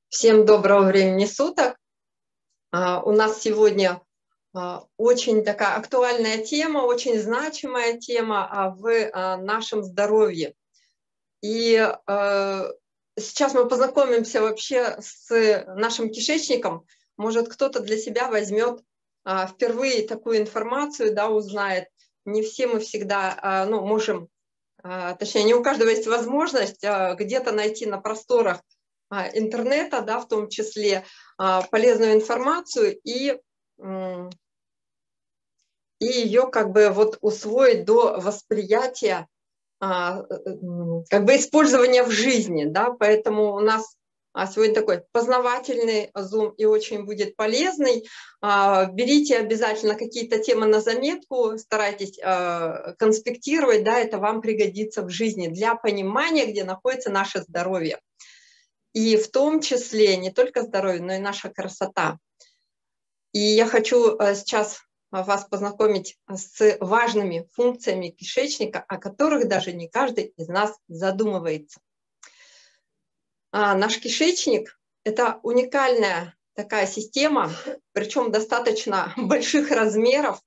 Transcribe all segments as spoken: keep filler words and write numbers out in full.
Всем доброго времени суток. А, у нас сегодня а, очень такая актуальная тема, очень значимая тема а, в а, нашем здоровье. И а, сейчас мы познакомимся вообще с нашим кишечником. Может, кто-то для себя возьмет а, впервые такую информацию, да, узнает. Не все мы всегда а, ну, можем, а, точнее, не у каждого есть возможность а, где-то найти на просторах интернета, да, в том числе полезную информацию и, и ее как бы вот усвоить до восприятия, как бы использования в жизни, да, поэтому у нас сегодня такой познавательный зум и очень будет полезный. Берите обязательно какие-то темы на заметку, старайтесь конспектировать, да, это вам пригодится в жизни для понимания, где находится наше здоровье. И в том числе не только здоровье, но и наша красота. И я хочу сейчас вас познакомить с важными функциями кишечника, о которых даже не каждый из нас задумывается. А наш кишечник – это уникальная такая система, причем достаточно больших размеров.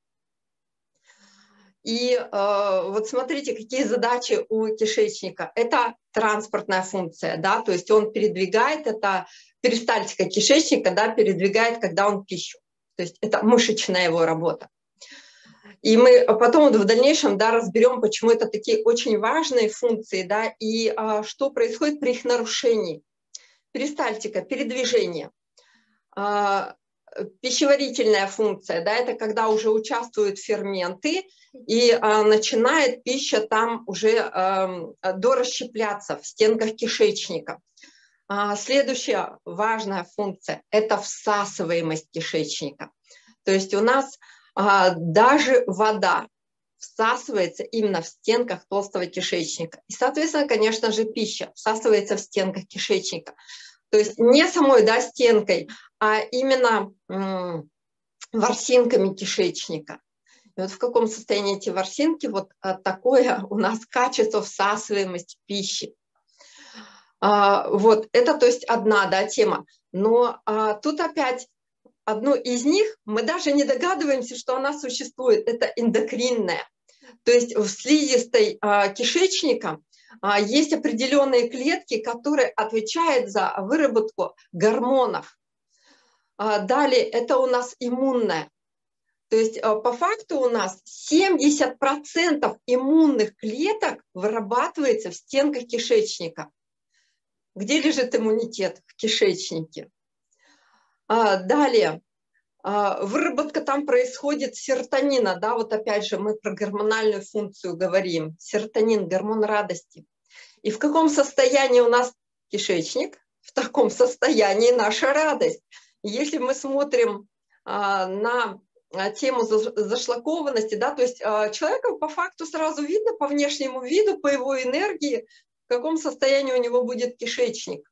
И э, вот смотрите, какие задачи у кишечника. Это транспортная функция, да, то есть он передвигает, это перистальтика кишечника, да, передвигает, когда он пищу. То есть это мышечная его работа. И мы потом вот в дальнейшем, да, разберем, почему это такие очень важные функции, да, и э, что происходит при их нарушении. Перистальтика, передвижение. Э, Пищеварительная функция, да, это когда уже участвуют ферменты, и а, начинает пища там уже а, дорасщепляться в стенках кишечника. А, следующая важная функция – это всасываемость кишечника. То есть у нас а, даже вода всасывается именно в стенках толстого кишечника. И, соответственно, конечно же, пища всасывается в стенках кишечника. То есть не самой, да, стенкой, а именно м, ворсинками кишечника. И вот в каком состоянии эти ворсинки, вот такое у нас качество всасываемости пищи. А, вот это, то есть, одна, да, тема. Но а, тут опять одну из них мы даже не догадываемся, что она существует. Это эндокринная. То есть в слизистой а, кишечника а, есть определенные клетки, которые отвечают за выработку гормонов. А, далее это у нас иммунная. То есть а, по факту у нас семьдесят процентов иммунных клеток вырабатывается в стенках кишечника. Где лежит иммунитет? В кишечнике. А, далее. Выработка там происходит серотонина, да, вот опять же мы про гормональную функцию говорим. Серотонин, гормон радости. И в каком состоянии у нас кишечник? В таком состоянии наша радость. Если мы смотрим а, на тему зашлакованности, да, то есть а, человека по факту сразу видно по внешнему виду, по его энергии, в каком состоянии у него будет кишечник.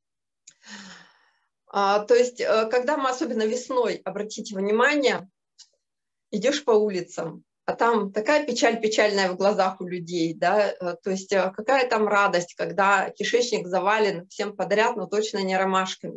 А, то есть, когда мы, особенно весной, обратите внимание, идешь по улицам, а там такая печаль печальная в глазах у людей, да, то есть какая там радость, когда кишечник завален всем подряд, но точно не ромашками.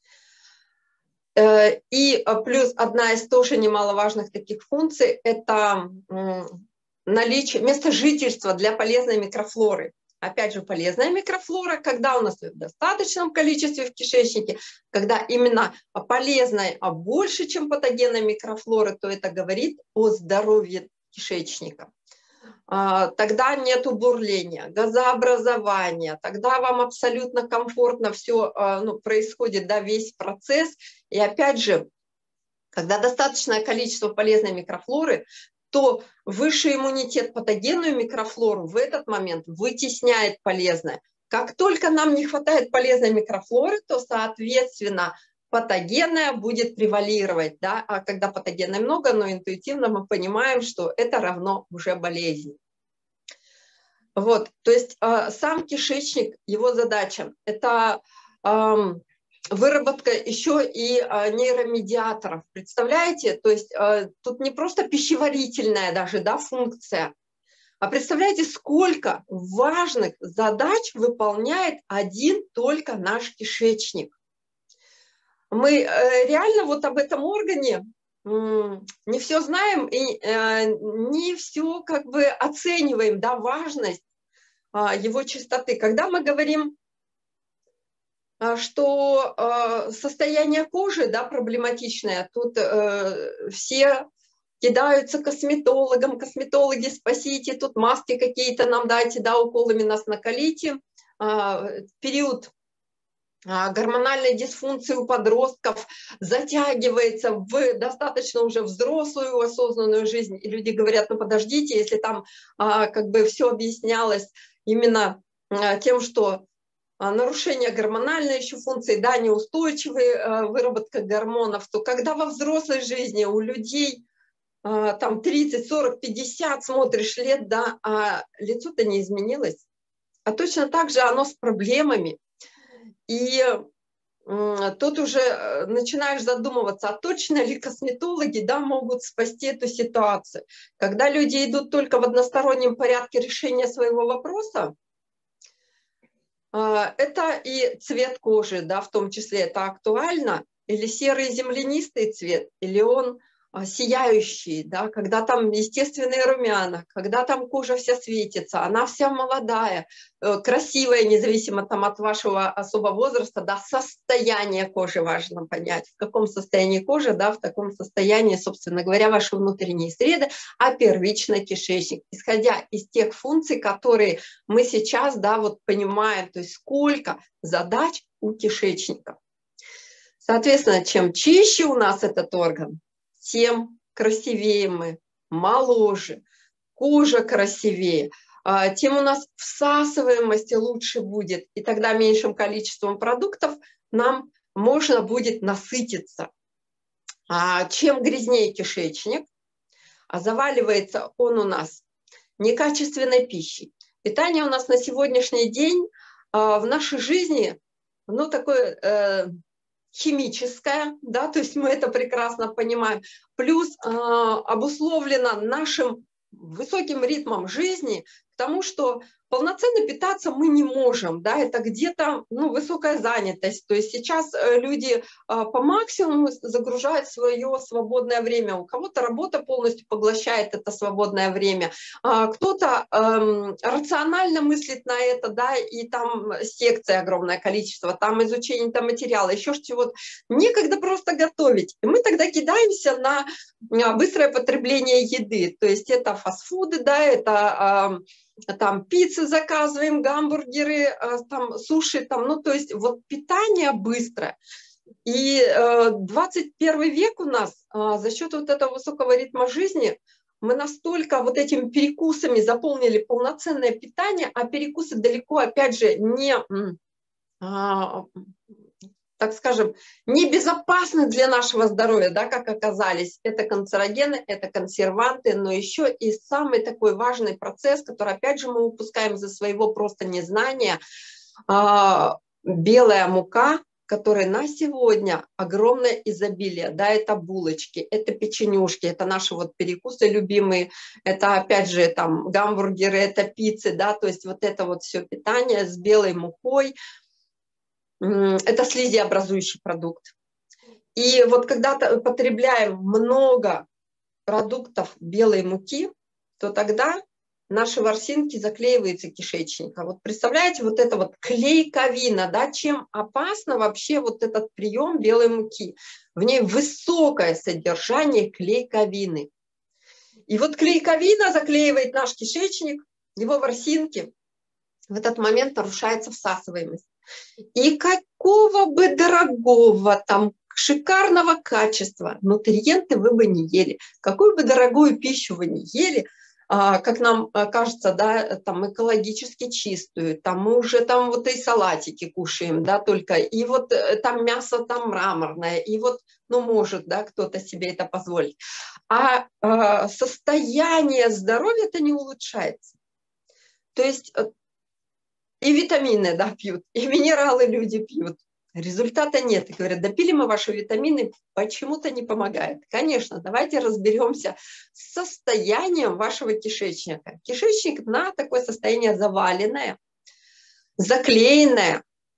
И плюс одна из тоже немаловажных таких функций – это наличие, место жительства для полезной микрофлоры. Опять же, полезная микрофлора, когда у нас в достаточном количестве в кишечнике, когда именно полезная, а больше, чем патогенная микрофлора, то это говорит о здоровье кишечника. Тогда нет бурления, газообразования, тогда вам абсолютно комфортно все, ну, происходит, да, весь процесс. И опять же, когда достаточное количество полезной микрофлоры, то высший иммунитет патогенную микрофлору в этот момент вытесняет полезное. Как только нам не хватает полезной микрофлоры, то, соответственно, патогенная будет превалировать. Да? А когда патогенной много, но интуитивно мы понимаем, что это равно уже болезни. Вот, то есть э, сам кишечник, его задача – это э, выработка еще и э, нейромедиаторов. Представляете? То есть э, тут не просто пищеварительная даже, да, функция, а представляете, сколько важных задач выполняет один только наш кишечник. мы реально вот об этом органе не все знаем и не все как бы оцениваем, да, важность его чистоты. Когда мы говорим, что состояние кожи, да, проблематичное, тут все кидаются косметологам, косметологи, спасите, тут маски какие-то нам дайте, да, уколами нас накалите. Период гормональной дисфункции у подростков затягивается в достаточно уже взрослую осознанную жизнь. И люди говорят, ну подождите, если там как бы все объяснялось именно тем, что нарушение гормональной еще функции, да, неустойчивая выработка гормонов, то когда во взрослой жизни у людей там тридцать, сорок, пятьдесят смотришь лет, да, а лицо-то не изменилось. А точно так же оно с проблемами. И тут уже начинаешь задумываться, а точно ли косметологи, да, могут спасти эту ситуацию. Когда люди идут только в одностороннем порядке решения своего вопроса, это и цвет кожи, да, в том числе это актуально, или серый землянистый цвет, или он сияющий, да, когда там естественные румяна, когда там кожа вся светится, она вся молодая, красивая, независимо там от вашего особого возраста, да, состояние кожи важно понять, в каком состоянии кожи, да, в таком состоянии, собственно говоря, ваши внутренние среды, а первично кишечник, исходя из тех функций, которые мы сейчас, да, вот понимаем, то есть сколько задач у кишечника. Соответственно, чем чище у нас этот орган, тем красивее мы, моложе, кожа красивее, тем у нас всасываемость лучше будет, и тогда меньшим количеством продуктов нам можно будет насытиться. А чем грязнее кишечник, а заваливается он у нас некачественной пищей. Питание у нас на сегодняшний день в нашей жизни, ну, такое... Э, химическая, да, то есть мы это прекрасно понимаем, плюс э, обусловлено нашим высоким ритмом жизни к тому, что полноценно питаться мы не можем, да, это где-то, ну, высокая занятость, то есть сейчас люди э, по максимуму загружают свое свободное время, у кого-то работа полностью поглощает это свободное время, а кто-то э, рационально мыслит на это, да, и там секций огромное количество, там изучение там материала, еще чего-то, некогда просто готовить, и мы тогда кидаемся на быстрое потребление еды, то есть это фастфуды, да, это э, там пиццы заказываем, гамбургеры, там суши, там, ну, то есть вот питание быстрое. И двадцать первый век у нас за счет вот этого высокого ритма жизни мы настолько вот этими перекусами заполнили полноценное питание, а перекусы далеко, опять же, не, так скажем, небезопасны для нашего здоровья, да, как оказались. Это канцерогены, это консерванты, но еще и самый такой важный процесс, который, опять же, мы упускаем из-за своего просто незнания, а, белая мука, которой на сегодня огромное изобилие, да, это булочки, это печенюшки, это наши вот перекусы любимые, это, опять же, там гамбургеры, это пиццы, да, то есть вот это вот все питание с белой мукой, это слизеобразующий продукт. И вот когда потребляем много продуктов белой муки, то тогда наши ворсинки заклеиваются кишечником. Вот представляете, вот это вот клейковина, да, чем опасно вообще вот этот прием белой муки? В ней высокое содержание клейковины. И вот клейковина заклеивает наш кишечник, его ворсинки. В этот момент нарушается всасываемость. И какого бы дорогого, там, шикарного качества нутриенты вы бы не ели, какую бы дорогую пищу вы не ели, как нам кажется, да, там экологически чистую, там мы уже там вот и салатики кушаем, да, только, и вот там мясо там мраморное, и вот, ну, может, да, кто-то себе это позволить. А э, состояние здоровья-то не улучшается. То есть и витамины, да, пьют, и минералы люди пьют. Результата нет. И говорят, да пили мы ваши витамины, почему-то не помогает. Конечно, давайте разберемся с состоянием вашего кишечника. Кишечник на такое состояние заваленное, заклеенное,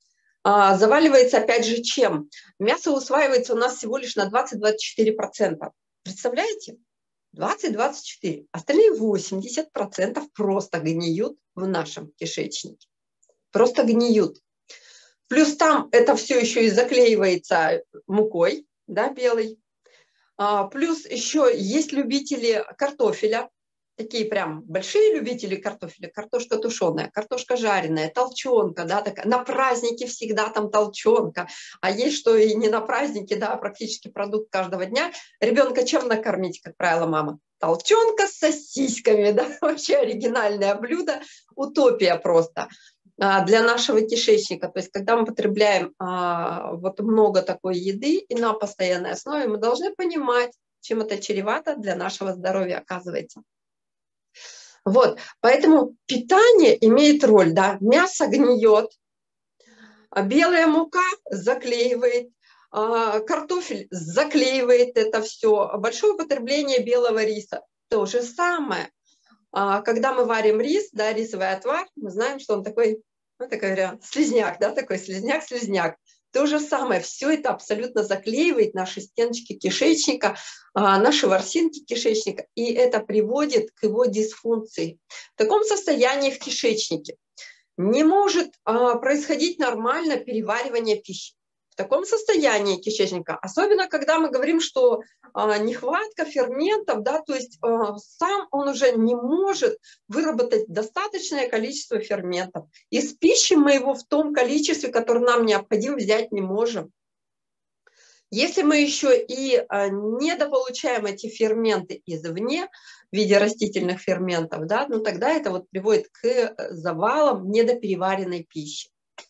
А, заваливается опять же чем? Мясо усваивается у нас всего лишь на двадцать-двадцать четыре процента. Представляете? двадцать-двадцать четыре. Остальные восемьдесят процентов просто гниют в нашем кишечнике. Просто гниют. Плюс там это все еще и заклеивается мукой, да, белой. А, плюс еще есть любители картофеля. Такие прям большие любители картофеля. Картошка тушеная, картошка жареная, толченка, да, такая. На празднике всегда там толченка. А есть что и не на празднике, да, практически продукт каждого дня. Ребенка чем накормить, как правило, мама? Толченка с сосисками, да, вообще оригинальное блюдо, утопия просто для нашего кишечника. То есть когда мы потребляем а, вот много такой еды и на постоянной основе, мы должны понимать, чем это чревато для нашего здоровья оказывается. Вот, поэтому питание имеет роль, да, мясо гниет, белая мука заклеивает, а, картофель заклеивает это все, большое употребление белого риса то же самое. А, когда мы варим рис, да, рисовый отвар, мы знаем, что он такой, ну, такой вариант, слизняк, да, такой слизняк-слизняк. То же самое, все это абсолютно заклеивает наши стеночки кишечника, наши ворсинки кишечника, и это приводит к его дисфункции. В таком состоянии в кишечнике не может происходить нормально переваривание пищи. В таком состоянии кишечника, особенно когда мы говорим, что а, нехватка ферментов, да, то есть а, сам он уже не может выработать достаточное количество ферментов. Из пищи мы его в том количестве, которое нам необходимо, взять не можем. Если мы еще и а, недополучаем эти ферменты извне, в виде растительных ферментов, да, ну тогда это вот приводит к завалам недопереваренной пищи.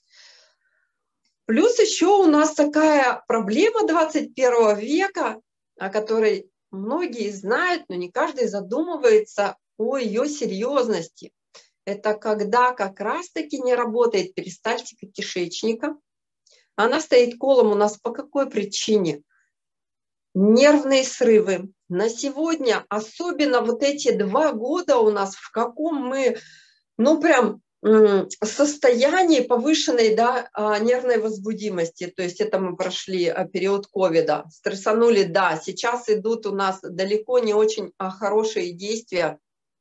Плюс еще у нас такая проблема двадцать первого века, о которой многие знают, но не каждый задумывается о ее серьезности. Это когда как раз-таки не работает перистальтика кишечника. Она стоит колом у нас по какой причине? Нервные срывы. На сегодня, особенно вот эти два года у нас, в каком мы, ну прям, состоянии повышенной, да, нервной возбудимости, то есть это мы прошли период ковида, стрессанули, да, сейчас идут у нас далеко не очень хорошие действия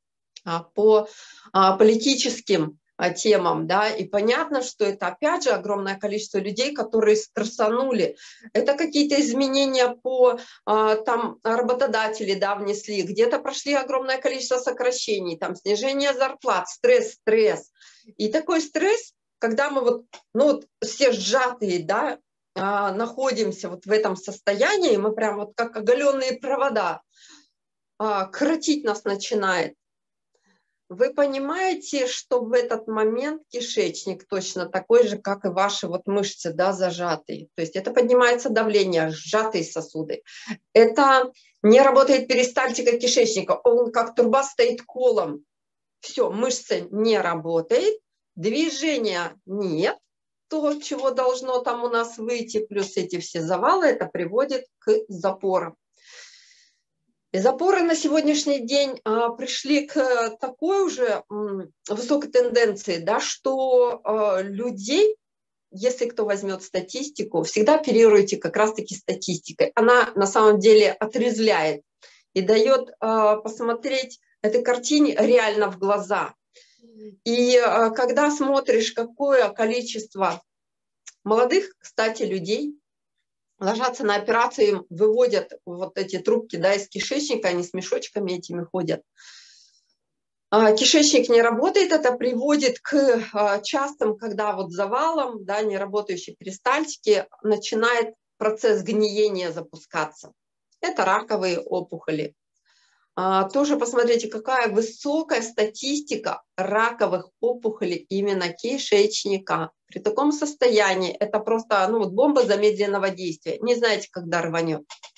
по политическим темам, да, и понятно, что это опять же огромное количество людей, которые стрессанули. Это какие-то изменения по там работодатели, да, внесли, где-то прошли огромное количество сокращений, там снижение зарплат, стресс, стресс. И такой стресс, когда мы вот, ну вот все сжатые, да, находимся вот в этом состоянии, мы прям вот как оголенные провода, коротить нас начинает. Вы понимаете, что в этот момент кишечник точно такой же, как и ваши вот мышцы, да, зажатые. То есть это поднимается давление, сжатые сосуды. Это не работает перистальтика кишечника, он как труба стоит колом. Все, мышца не работает, движения нет. То, чего должно там у нас выйти, плюс эти все завалы, это приводит к запорам. И запоры на сегодняшний день а, пришли к такой уже м, высокой тенденции, да, что а, людей, если кто возьмет статистику, всегда оперируйте как раз-таки статистикой. Она на самом деле отрезвляет и дает а, посмотреть этой картине реально в глаза. И а, когда смотришь, какое количество молодых, кстати, людей ложатся на операцию, им выводят вот эти трубки, да, из кишечника, они с мешочками этими ходят. Кишечник не работает, это приводит к частым, когда вот завалом, да, неработающей перистальтики, начинает процесс гниения запускаться. Это раковые опухоли. Тоже посмотрите, какая высокая статистика раковых опухолей именно кишечника. При таком состоянии это просто, ну, вот бомба замедленного действия. Не знаете, когда рванет.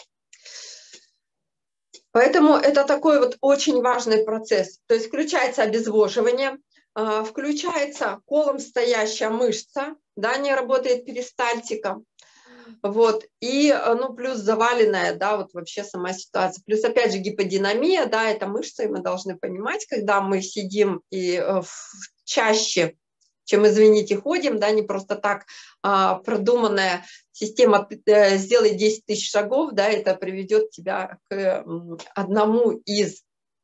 Поэтому это такой вот очень важный процесс. То есть включается обезвоживание, включается колом стоящая мышца, да, не работает перистальтика. Вот, и, ну, плюс заваленная, да, вот вообще сама ситуация. Плюс, опять же, гиподинамия, да, это мышцы, и мы должны понимать, когда мы сидим и чаще чем, извините, ходим, да, не просто так а, продуманная система э, «сделай десять тысяч шагов», да, это приведет тебя к э, одному из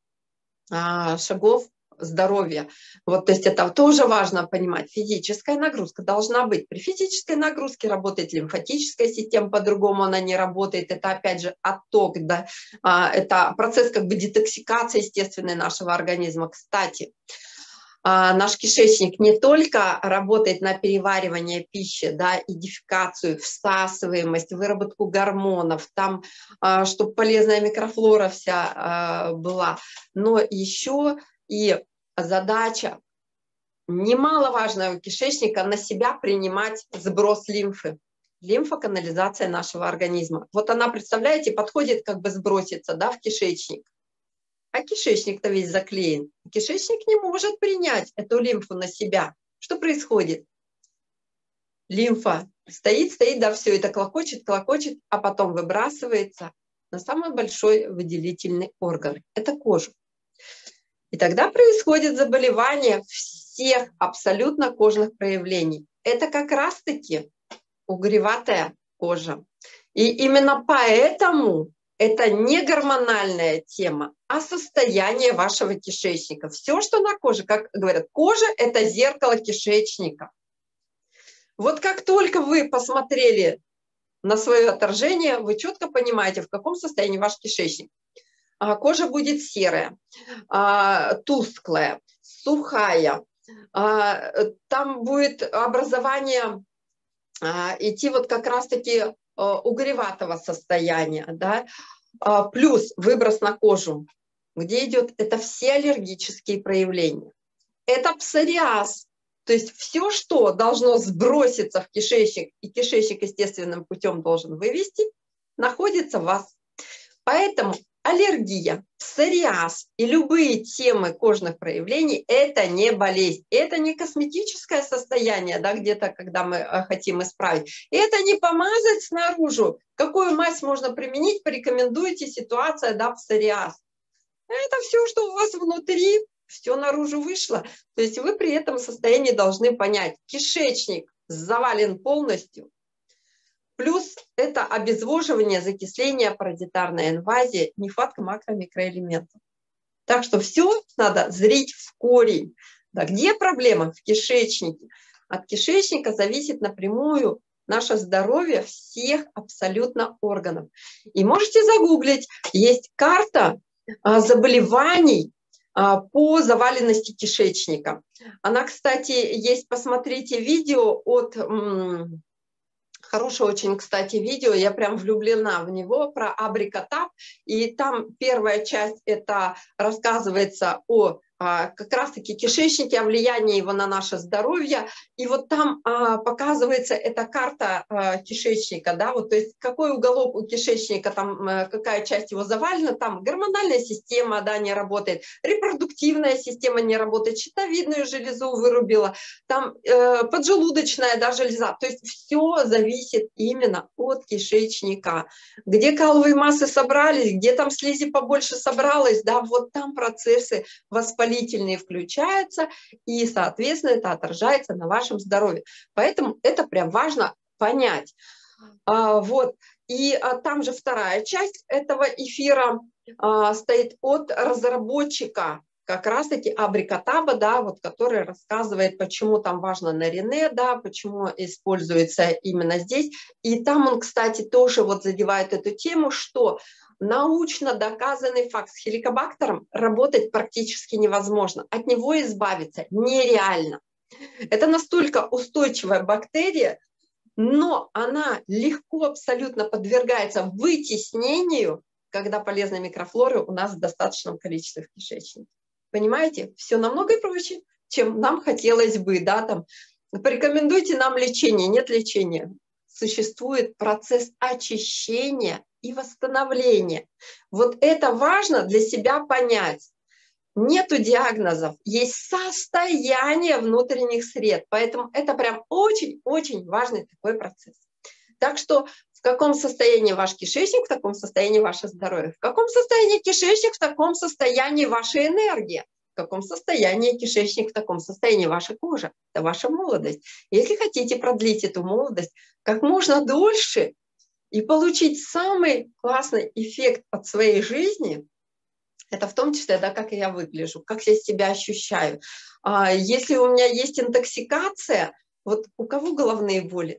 а, шагов здоровья. Вот, то есть это тоже важно понимать. Физическая нагрузка должна быть. При физической нагрузке работает лимфатическая система, по-другому она не работает. Это, опять же, отток, да, а, это процесс как бы детоксикации естественной нашего организма. Кстати, а, наш кишечник не только работает на переваривание пищи, да, идификацию, всасываемость, выработку гормонов, там, а, чтобы полезная микрофлора вся а, была, но еще и задача немаловажная у кишечника на себя принимать сброс лимфы. Лимфоканализация нашего организма. Вот она, представляете, подходит как бы сброситься, да, в кишечник. А кишечник-то весь заклеен. Кишечник не может принять эту лимфу на себя. Что происходит? Лимфа стоит, стоит, да, все это клокочет, клокочет, а потом выбрасывается на самый большой выделительный орган. Это кожу. И тогда происходит заболевание всех абсолютно кожных проявлений. Это как раз-таки угреватая кожа. И именно поэтому это не гормональная тема, а состояние вашего кишечника. Все, что на коже, как говорят, кожа – это зеркало кишечника. Вот как только вы посмотрели на свое отражение, вы четко понимаете, в каком состоянии ваш кишечник. Кожа будет серая, тусклая, сухая. Там будет образование идти вот как раз-таки угреватого состояния, да? Плюс выброс на кожу. Где идет? Это все аллергические проявления. Это псориаз. То есть все, что должно сброситься в кишечник, и кишечник естественным путем должен вывести, находится в вас. Поэтому аллергия, псориаз и любые темы кожных проявлений – это не болезнь, это не косметическое состояние, да, где-то, когда мы хотим исправить. И это не помазать снаружи. Какую мазь можно применить, порекомендуйте, ситуация, да, псориаз. Это все, что у вас внутри, все наружу вышло. То есть вы при этом состоянии должны понять, кишечник завален полностью. Плюс это обезвоживание, закисление, паразитарная инвазия, нехватка макро-микроэлементов. Так что все надо зрить в корень. Да, где проблема? В кишечнике. От кишечника зависит напрямую наше здоровье всех абсолютно органов. И можете загуглить, есть карта заболеваний по заваленности кишечника. Она, кстати, есть, посмотрите видео от... Хорошее очень, кстати, видео, я прям влюблена в него, про абрикотап. И там первая часть, это рассказывается о а, как раз-таки кишечнике, о влиянии его на наше здоровье. И вот там а, показывается эта карта а, кишечника, да, вот, то есть какой уголок у кишечника, там, а, какая часть его завалена, там гормональная система, да, не работает, репродуктивная система не работает, щитовидную железу вырубила, там э, поджелудочная, да, железа. То есть все зависит именно от кишечника. Где каловые массы собрались, где там слизи побольше собралось, да, вот там процессы воспалительные включаются, и, соответственно, это отражается на вашем здоровье. Поэтому это прям важно понять. А, вот. И а, там же вторая часть этого эфира а, стоит от разработчика как раз-таки абрикотаба, да, вот, который рассказывает, почему там важно нарине, да, почему используется именно здесь. И там он, кстати, тоже вот задевает эту тему, что научно доказанный факт, с хеликобактером работать практически невозможно. От него избавиться нереально. Это настолько устойчивая бактерия, но она легко абсолютно подвергается вытеснению, когда полезной микрофлоры у нас в достаточном количестве в кишечнике. Понимаете? Все намного проще, чем нам хотелось бы. Да, там, порекомендуйте нам лечение. Нет лечения. Существует процесс очищения и восстановления. Вот это важно для себя понять. Нету диагнозов, есть состояние внутренних сред. Поэтому это прям очень-очень важный такой процесс. Так что в каком состоянии ваш кишечник, в таком состоянии ваше здоровье. В каком состоянии кишечник, в таком состоянии ваша энергия. В каком состоянии кишечник, в таком состоянии ваша кожа, это ваша молодость. Если хотите продлить эту молодость как можно дольше и получить самый классный эффект от своей жизни, это в том числе, да, как я выгляжу, как я себя ощущаю. А если у меня есть интоксикация, вот у кого головные боли?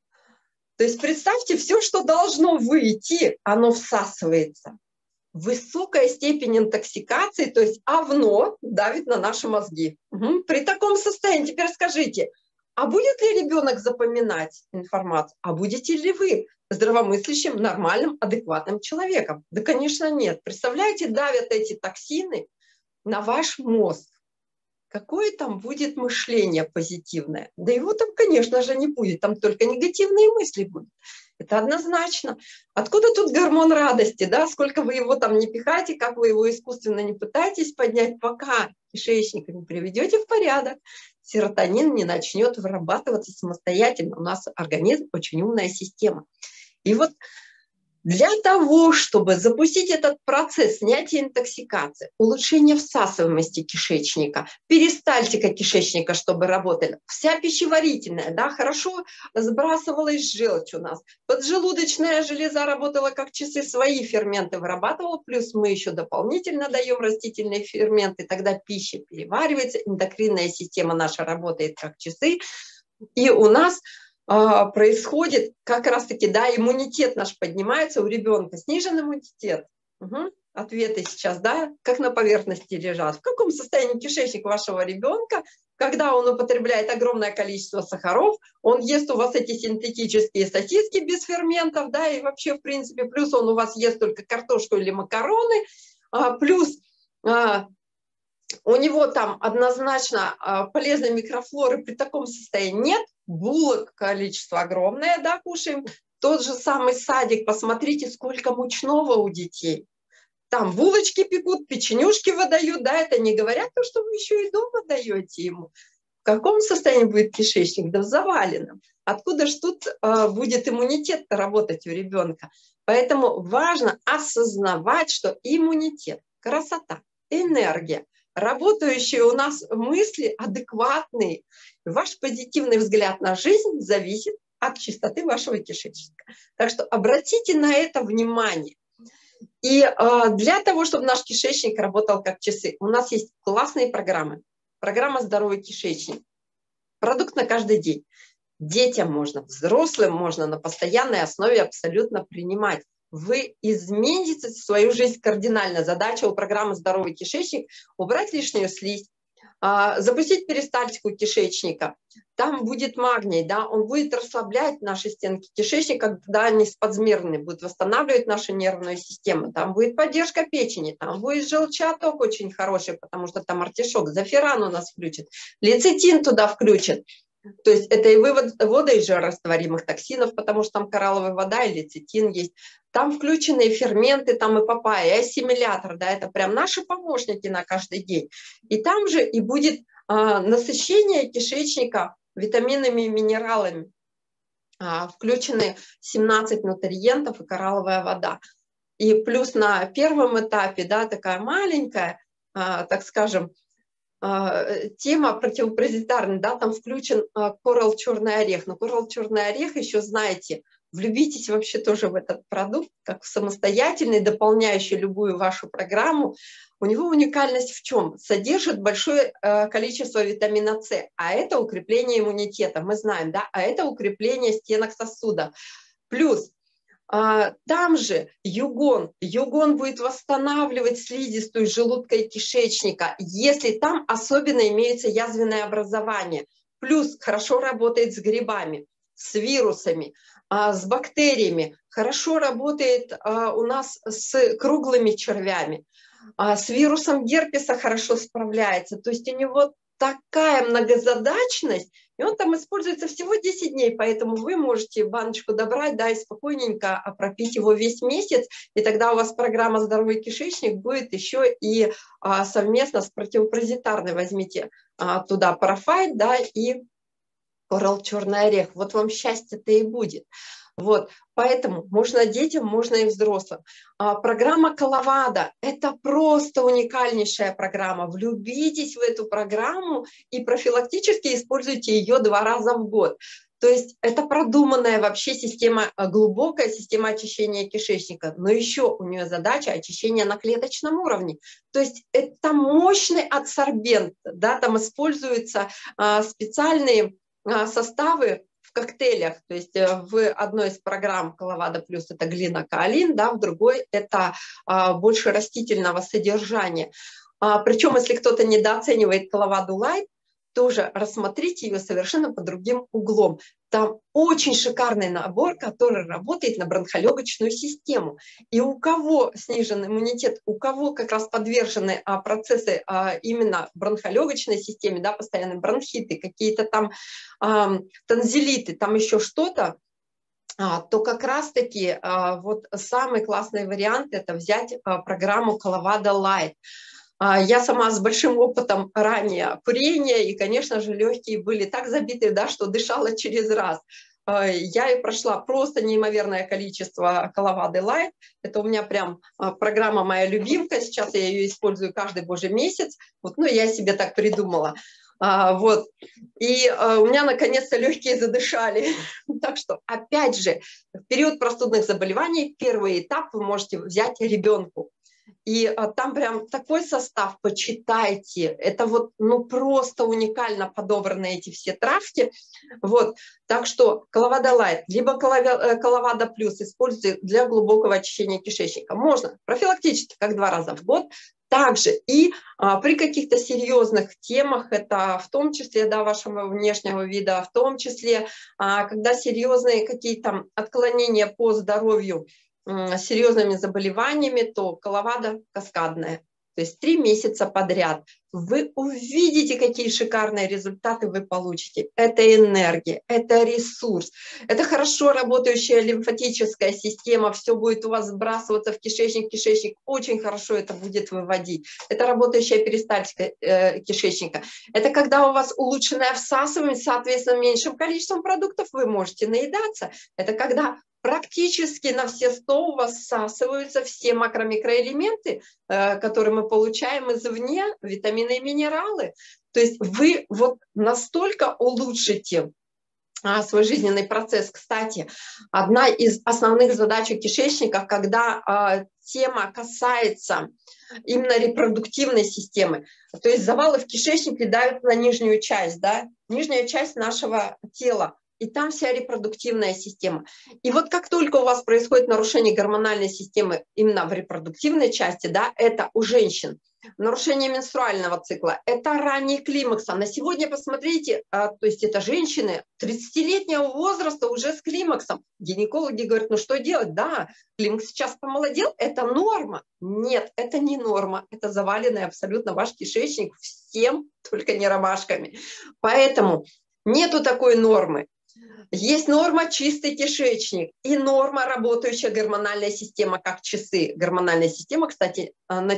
То есть представьте, все, что должно выйти, оно всасывается. Высокая степень интоксикации, то есть овно давит на наши мозги. Угу. При таком состоянии, теперь скажите, а будет ли ребенок запоминать информацию? А будете ли вы здравомыслящим, нормальным, адекватным человеком? Да, конечно, нет. Представляете, давят эти токсины на ваш мозг. Какое там будет мышление позитивное? Да его там, конечно же, не будет. Там только негативные мысли будут. Это однозначно. Откуда тут гормон радости? Да? Сколько вы его там не пихаете, как вы его искусственно не пытаетесь поднять, пока кишечник не приведете в порядок, серотонин не начнет вырабатываться самостоятельно. У нас организм очень умная система. И вот для того, чтобы запустить этот процесс снятия интоксикации, улучшения всасываемости кишечника, перистальтика кишечника, чтобы работали, вся пищеварительная, да, хорошо сбрасывалась желчь у нас, поджелудочная железа работала как часы, свои ферменты вырабатывала, плюс мы еще дополнительно даем растительные ферменты, тогда пища переваривается, эндокринная система наша работает как часы, и у нас происходит как раз-таки, да, иммунитет наш поднимается у ребенка, снижен иммунитет. Угу. Ответы сейчас, да, как на поверхности лежат. В каком состоянии кишечник вашего ребенка, когда он употребляет огромное количество сахаров, он ест у вас эти синтетические сосиски без ферментов, да, и вообще, в принципе, плюс он у вас ест только картошку или макароны, а, плюс а, у него там однозначно а, полезной микрофлоры при таком состоянии нет, булок количество огромное, да, кушаем. Тот же самый садик, посмотрите, сколько мучного у детей. Там булочки пекут, печенюшки выдают, да, это не говорят то, что вы еще и дома даете ему. В каком состоянии будет кишечник? Да в заваленном. Откуда же тут э, будет иммунитет работать у ребенка? Поэтому важно осознавать, что иммунитет, красота, энергия, работающие у нас мысли адекватные. Ваш позитивный взгляд на жизнь зависит от чистоты вашего кишечника. Так что обратите на это внимание. И э, для того, чтобы наш кишечник работал как часы, у нас есть классные программы. Программа «Здоровый кишечник». Продукт на каждый день. Детям можно, взрослым можно на постоянной основе абсолютно принимать. Вы измените свою жизнь кардинально. Задача у программы «Здоровый кишечник» – убрать лишнюю слизь, запустить перистальтику кишечника. Там будет магний, да, он будет расслаблять наши стенки кишечника, когда они спазмированные, будет восстанавливать нашу нервную систему. Там будет поддержка печени, там будет желчеоток очень хороший, потому что там артишок, заферан у нас включит, лецитин туда включит. То есть это и вывод вода из жирорастворимых токсинов, потому что там коралловая вода и лецитин есть. Там включены ферменты, там и папайя, и ассимилятор, да, это прям наши помощники на каждый день. И там же и будет а, насыщение кишечника витаминами и минералами. А, включены семнадцать нутриентов и коралловая вода. И плюс на первом этапе, да, такая маленькая, а, так скажем, тема противопаразитарная, да, там включен коралл черный орех. Но коралл черный орех еще, знаете, влюбитесь вообще тоже в этот продукт, как в самостоятельный, дополняющий любую вашу программу. У него уникальность в чем? Содержит большое количество витамина С, а это укрепление иммунитета, мы знаем, да, а это укрепление стенок сосуда. Плюс там же югон, югон будет восстанавливать слизистую желудка и кишечника, если там особенно имеется язвенное образование. Плюс хорошо работает с грибами, с вирусами, с бактериями, хорошо работает у нас с круглыми червями, с вирусом герпеса хорошо справляется. То есть у него такая многозадачность, и он там используется всего десять дней, поэтому вы можете баночку добрать, да, и спокойненько пропить его весь месяц, и тогда у вас программа «Здоровый кишечник» будет еще и а, совместно с противопаразитарной. Возьмите а, туда парафайт, да, и коралл черный орех. Вот вам счастье-то и будет. Вот, поэтому можно детям, можно и взрослым. А, программа Collovado – это просто уникальнейшая программа. Влюбитесь в эту программу и профилактически используйте ее два раза в год. То есть это продуманная вообще система, глубокая система очищения кишечника, но еще у нее задача очищения на клеточном уровне. То есть это мощный адсорбент, да, там используются а, специальные а, составы в коктейлях. То есть в одной из программ Collovado плюс это глинокаолин, да, в другой это а, больше растительного содержания. А, причем, если кто-то недооценивает Collovado Light, тоже рассмотрите ее совершенно под другим углом. Там очень шикарный набор, который работает на бронхолегочную систему. И у кого снижен иммунитет, у кого как раз подвержены а, процессы а, именно бронхолегочной системе, да, постоянные бронхиты, какие-то там а, танзелиты, там еще что-то, а, то как раз-таки а, вот самый классный вариант – это взять а, программу Collovado Light. Я сама с большим опытом ранее курения, и, конечно же, легкие были так забиты, да, что дышала через раз. Я и прошла просто неимоверное количество Collovado Light. Это у меня прям программа моя любимка. Сейчас я ее использую каждый божий месяц. Вот, ну, я себе так придумала. А, вот. И а, у меня наконец-то легкие задышали. Так что, опять же, в период простудных заболеваний первый этап вы можете взять ребенку. И а, там прям такой состав, почитайте. Это вот, ну, просто уникально подобраны эти все травки. Вот. Так что Collovado Light, либо Collovado плюс используйте для глубокого очищения кишечника. Можно профилактически, как два раза в год. Также и а, при каких-то серьезных темах, это в том числе, да, вашего внешнего вида, в том числе, а, когда серьезные какие-то отклонения по здоровью, с серьезными заболеваниями, то Collovado каскадная. То есть три месяца подряд. Вы увидите, какие шикарные результаты вы получите. Это энергия, это ресурс, это хорошо работающая лимфатическая система. Все будет у вас сбрасываться в кишечник. Кишечник очень хорошо это будет выводить. Это работающая перистальтика э, кишечника. Это когда у вас улучшенное всасывание, соответственно, меньшим количеством продуктов вы можете наедаться. Это когда практически на все сто у вас всасываются все макро-микроэлементы, э, которые мы получаем извне, витамины и минералы. То есть вы вот настолько улучшите а, свой жизненный процесс. Кстати, одна из основных задач кишечника, когда а, тема касается именно репродуктивной системы, то есть завалы в кишечнике давят на нижнюю часть, да, нижняя часть нашего тела. И там вся репродуктивная система. И вот как только у вас происходит нарушение гормональной системы именно в репродуктивной части, да, это у женщин нарушение менструального цикла, это ранний климакс. А на сегодня посмотрите, а, то есть это женщины тридцатилетнего возраста уже с климаксом. Гинекологи говорят, ну что делать? Да, климакс сейчас помолодел, это норма. Нет, это не норма, это заваленный абсолютно ваш кишечник всем, только не ромашками. Поэтому нету такой нормы. Есть норма чистый кишечник и норма работающая гормональная система, как часы. Гормональная система, кстати,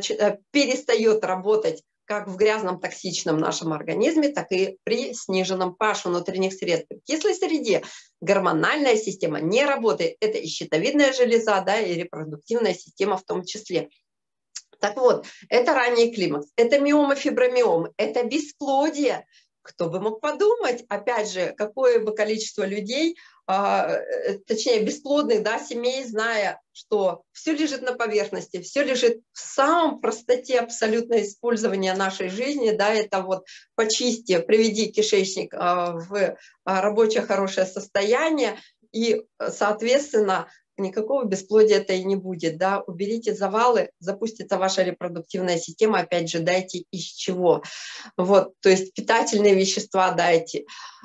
перестает работать как в грязном токсичном нашем организме, так и при сниженном pH внутренних сред. В кислой среде гормональная система не работает. Это и щитовидная железа, да, и репродуктивная система в том числе. Так вот, это ранний климакс, это миомы, фибромиомы, это бесплодие. Кто бы мог подумать, опять же, какое бы количество людей, а, точнее бесплодных, да, семей, зная, что все лежит на поверхности, все лежит в самом простоте абсолютно использования нашей жизни, да, это вот почисти, приведи кишечник а, в рабочее хорошее состояние и, соответственно, никакого бесплодия-то и не будет, да, уберите завалы, запустится ваша репродуктивная система, опять же, дайте из чего, вот, то есть питательные вещества дайте.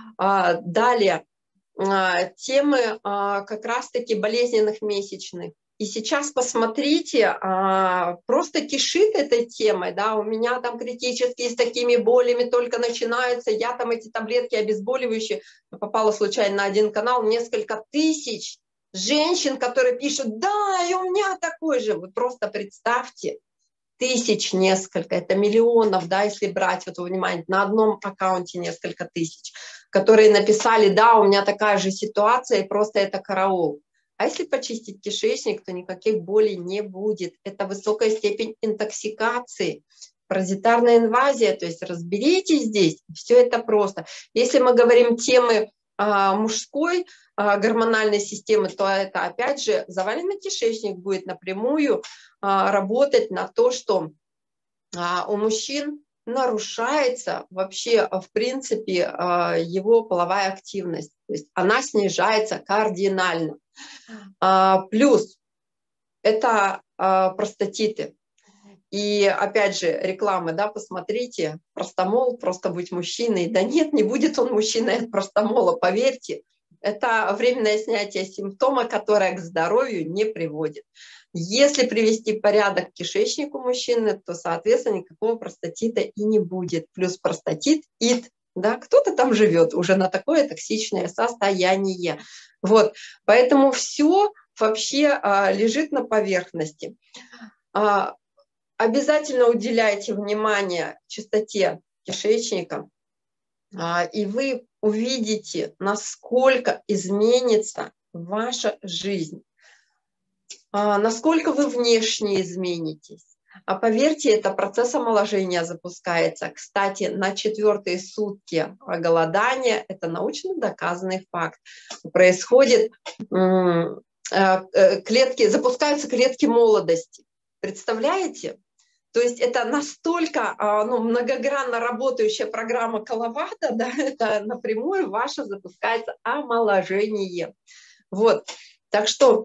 А, далее, а, темы а, как раз-таки болезненных месячных. И сейчас посмотрите, а, просто кишит этой темой, да, у меня там критические с такими болями только начинаются, я там эти таблетки обезболивающие, попала случайно на один канал, несколько тысяч женщин, которые пишут, да, и у меня такой же. Вы просто представьте, тысяч несколько, это миллионов, да, если брать вот внимание, на одном аккаунте несколько тысяч, которые написали, да, у меня такая же ситуация, и просто это караул. А если почистить кишечник, то никаких болей не будет. Это высокая степень интоксикации, паразитарная инвазия, то есть разберитесь здесь, все это просто. Если мы говорим темы а, мужской а, гормональной системы, то это опять же заваленный кишечник будет напрямую а, работать на то, что а, у мужчин нарушается вообще в принципе а, его половая активность, то есть она снижается кардинально. А, плюс это а, простатиты. И опять же, рекламы, да, посмотрите, простомол, просто быть мужчиной. Да нет, не будет он мужчиной от простомола, поверьте. Это временное снятие симптома, которое к здоровью не приводит. Если привести порядок к кишечнику мужчины, то, соответственно, никакого простатита и не будет. Плюс простатит, ид, да, кто-то там живет уже на такое токсичное состояние. Вот, поэтому все вообще а, лежит на поверхности. А, Обязательно уделяйте внимание чистоте кишечника, и вы увидите, насколько изменится ваша жизнь, насколько вы внешне изменитесь. А поверьте, это процесс омоложения запускается. Кстати, на четвертые сутки голодания, это научно доказанный факт, происходит клетки, запускаются клетки молодости. Представляете? То есть это настолько ну, многогранно работающая программа Коловада, да, это напрямую ваше запускается омоложение. Вот. Так что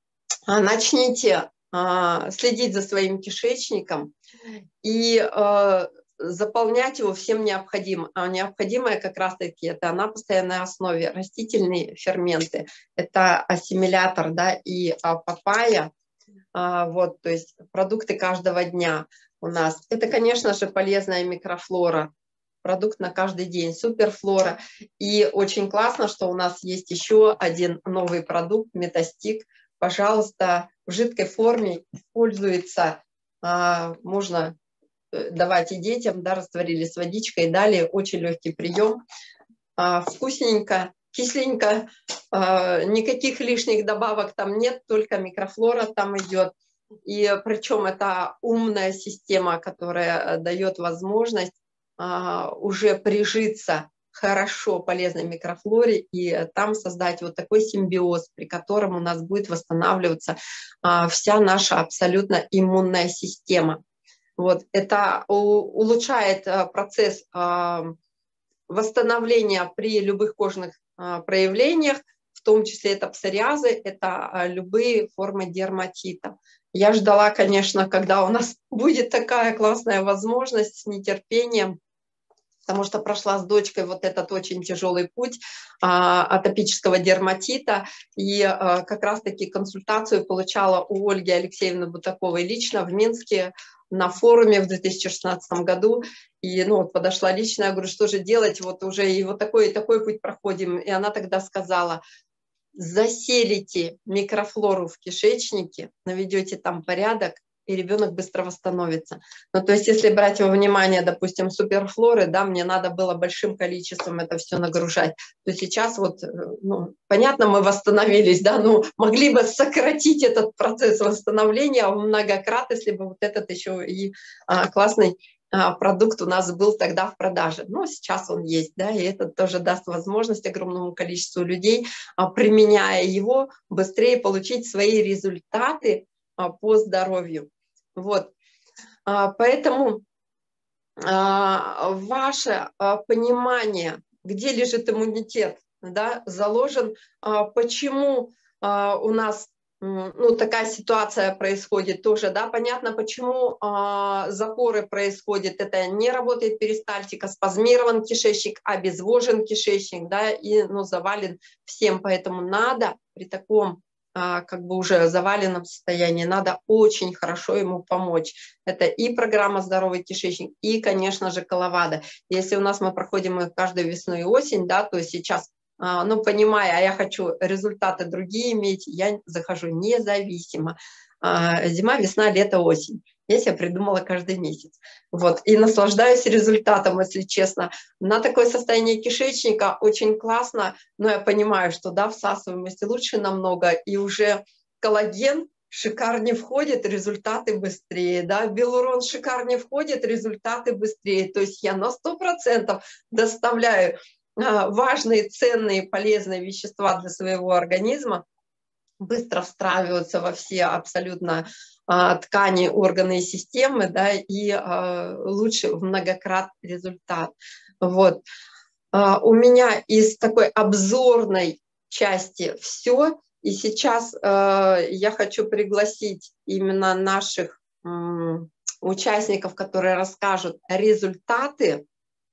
начните следить за своим кишечником и заполнять его всем необходимым. А необходимое как раз-таки это на постоянной основе растительные ферменты, это ассимилятор, да, и папайя. А, вот, то есть продукты каждого дня у нас. Это, конечно же, полезная микрофлора, продукт на каждый день, суперфлора. И очень классно, что у нас есть еще один новый продукт, Метастик. Пожалуйста, в жидкой форме используется, а, можно давать и детям, да, растворили с водичкой, дали, очень легкий прием, а, вкусненько. Кисленько, э, никаких лишних добавок там нет, только микрофлора там идет. И причем это умная система, которая дает возможность э, уже прижиться хорошо полезной микрофлоре и там создать вот такой симбиоз, при котором у нас будет восстанавливаться э, вся наша абсолютно иммунная система. Вот, это улучшает э, процесс э, восстановления при любых кожных проявлениях, в том числе это псориазы, это любые формы дерматита. Я ждала, конечно, когда у нас будет такая классная возможность, с нетерпением, потому что прошла с дочкой вот этот очень тяжелый путь а, атопического дерматита, и а, как раз-таки консультацию получала у Ольги Алексеевны Бутаковой лично в Минске, на форуме в две тысячи шестнадцатом году, и ну, вот подошла лично, я говорю, что же делать, вот уже и вот такой, и такой путь проходим, и она тогда сказала, заселите микрофлору в кишечнике, наведете там порядок, и ребенок быстро восстановится. Ну, то есть, если брать во внимание, допустим, суперфлоры, да, мне надо было большим количеством это все нагружать, то сейчас вот, ну, понятно, мы восстановились, да, но могли бы сократить этот процесс восстановления многократно, если бы вот этот еще и а, классный а, продукт у нас был тогда в продаже. Но сейчас он есть, да, и это тоже даст возможность огромному количеству людей, а, применяя его, быстрее получить свои результаты а, по здоровью. Вот, поэтому ваше понимание, где лежит иммунитет, да, заложен, почему у нас ну, такая ситуация происходит тоже, да, понятно, почему запоры происходят, это не работает перистальтика, спазмирован кишечник, обезвожен кишечник, да, и ну, завален всем, поэтому надо при таком как бы уже заваленном состоянии, надо очень хорошо ему помочь. Это и программа «Здоровый кишечник», и, конечно же, Коловада. Если у нас мы проходим их каждую весну и осень, да, то сейчас, ну, понимая, а я хочу результаты другие иметь, я захожу независимо. Зима, весна, лето, осень. Я себе придумала каждый месяц. Вот. И наслаждаюсь результатом, если честно. На такое состояние кишечника очень классно, но я понимаю, что да, всасываемости лучше намного, и уже коллаген шикарнее входит, результаты быстрее, да, гиалурон шикарнее входит, результаты быстрее. То есть я на сто процентов доставляю а, важные, ценные, полезные вещества для своего организма, быстро встраиваются во все абсолютно а, ткани, органы и системы, да, и а, лучше в многократ результат. Вот. А, у меня из такой обзорной части все. И сейчас э, я хочу пригласить именно наших э, участников, которые расскажут результаты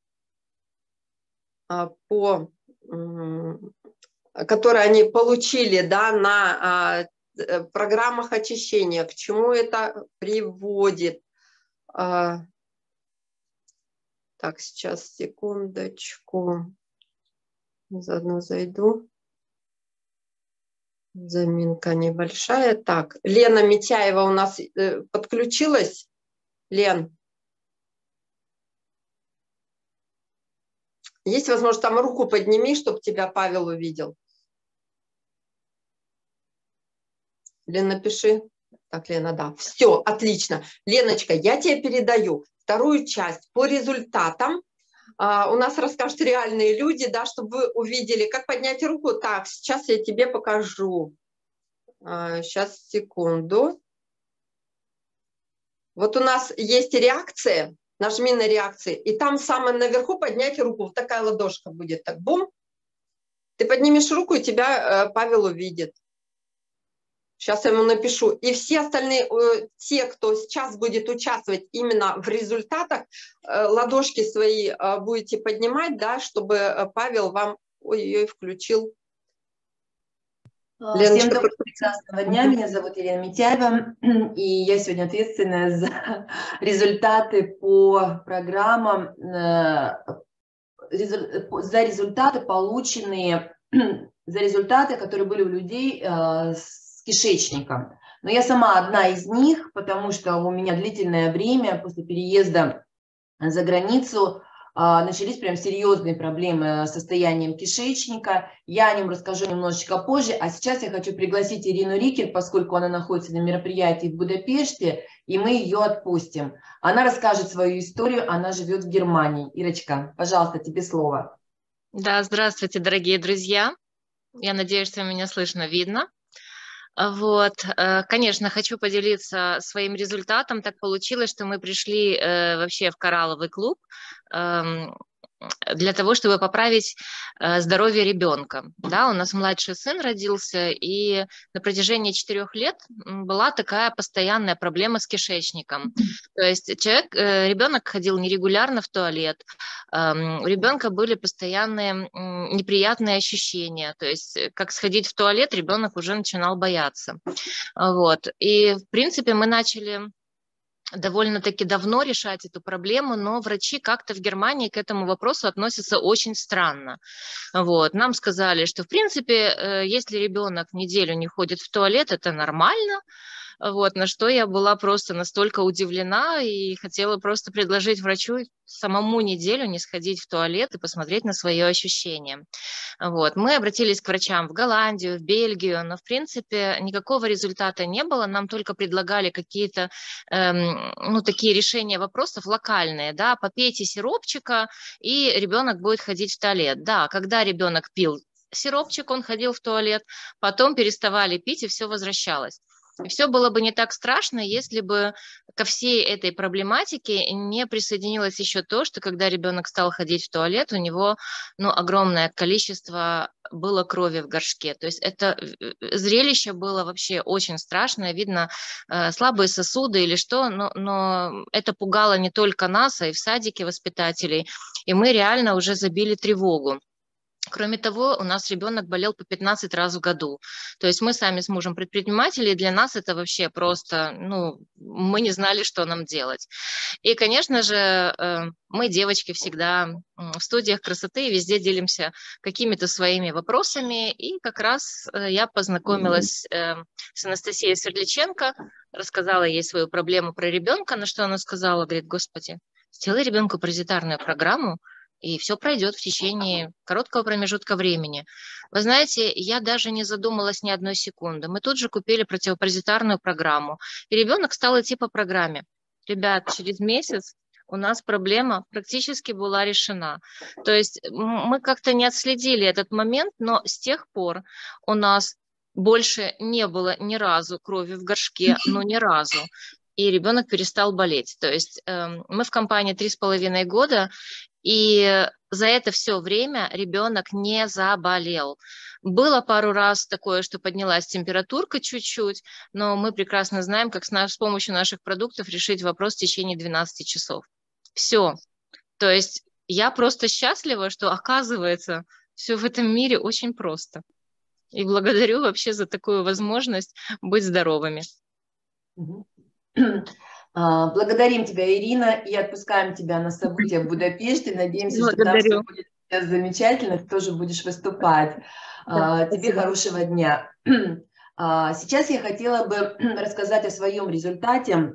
э, по, э, которые они получили, да, на э, программах очищения, к чему это приводит. Э, так, сейчас, секундочку. Заодно зайду. Заминка небольшая. Так, Лена Митяева у нас э, подключилась. Лен, есть возможность, там руку подними, чтобы тебя Павел увидел. Лен, напиши. Так, Лена, да. Все, отлично. Леночка, я тебе передаю вторую часть по результатам. А, у нас расскажут реальные люди, да, чтобы вы увидели, как поднять руку. Так, сейчас я тебе покажу. А, сейчас, секунду. Вот у нас есть реакция. Нажми на реакции. И там самое наверху поднять руку. Вот такая ладошка будет. Так, бум. Ты поднимешь руку, и тебя э, Павел увидит. Сейчас я ему напишу. И все остальные, э, те, кто сейчас будет участвовать именно в результатах, э, ладошки свои э, будете поднимать, да, чтобы э, Павел вам ой-ой, включил. Всем Леночка, доброго прекрасного дня. Меня зовут Елена Митяева, и я сегодня ответственная за результаты по программам, за результаты, полученные, за результаты, которые были у людей с кишечником. Но я сама одна из них, потому что у меня длительное время после переезда за границу начались прям серьезные проблемы с состоянием кишечника. Я о нем расскажу немножечко позже. А сейчас я хочу пригласить Ирину Рикель, поскольку она находится на мероприятии в Будапеште, и мы ее отпустим. Она расскажет свою историю, она живет в Германии. Ирочка, пожалуйста, тебе слово. Да, здравствуйте, дорогие друзья. Я надеюсь, что меня слышно, видно. Вот, конечно, хочу поделиться своим результатом. Так получилось, что мы пришли вообще в коралловый клуб для того, чтобы поправить здоровье ребенка. Да, у нас младший сын родился, и на протяжении четырех лет была такая постоянная проблема с кишечником. То есть человек, ребенок ходил нерегулярно в туалет, у ребенка были постоянные неприятные ощущения. То есть как сходить в туалет, ребенок уже начинал бояться. Вот. И в принципе мы начали довольно-таки давно решать эту проблему, но врачи как-то в Германии к этому вопросу относятся очень странно. Вот. Нам сказали, что в принципе, если ребенок неделю не ходит в туалет, это нормально. Вот, на что я была просто настолько удивлена и хотела просто предложить врачу самому неделю не сходить в туалет и посмотреть на свои ощущения. Вот. Мы обратились к врачам в Голландию, в Бельгию, но в принципе никакого результата не было. Нам только предлагали какие-то эм, ну, такие решения вопросов локальные. Да? Попейте сиропчика, и ребенок будет ходить в туалет. Да, когда ребенок пил сиропчик, он ходил в туалет, потом переставали пить, и все возвращалось. И все было бы не так страшно, если бы ко всей этой проблематике не присоединилось еще то, что когда ребенок стал ходить в туалет, у него ну, огромное количество было крови в горшке. То есть это зрелище было вообще очень страшное, видно э, слабые сосуды или что, но, но это пугало не только нас, а и в садике воспитателей. И мы реально уже забили тревогу. Кроме того, у нас ребенок болел по пятнадцать раз в году. То есть мы сами с мужем предприниматели, и для нас это вообще просто, ну, мы не знали, что нам делать. И, конечно же, мы, девочки, всегда в студиях красоты везде делимся какими-то своими вопросами. И как раз я познакомилась с Анастасией Свердличенко, рассказала ей свою проблему про ребенка, на что она сказала, говорит, господи, сделай ребенку паразитарную программу, и все пройдет в течение короткого промежутка времени. Вы знаете, я даже не задумалась ни одной секунды. Мы тут же купили противопаразитарную программу, и ребенок стал идти по программе. Ребят, через месяц у нас проблема практически была решена. То есть мы как-то не отследили этот момент, но с тех пор у нас больше не было ни разу крови в горшке, ну ни разу. И ребенок перестал болеть. То есть э, мы в компании три с половиной года, и за это все время ребенок не заболел. Было пару раз такое, что поднялась температурка чуть-чуть, но мы прекрасно знаем, как с, наш, с помощью наших продуктов решить вопрос в течение двенадцати часов. Все. То есть я просто счастлива, что оказывается все в этом мире очень просто. И благодарю вообще за такую возможность быть здоровыми. Благодарим тебя, Ирина, и отпускаем тебя на события в Будапеште. Надеемся, Благодарю. что там все будет сейчас замечательно, ты тоже будешь выступать. Да, тебе спасибо. Хорошего дня. Сейчас я хотела бы рассказать о своем результате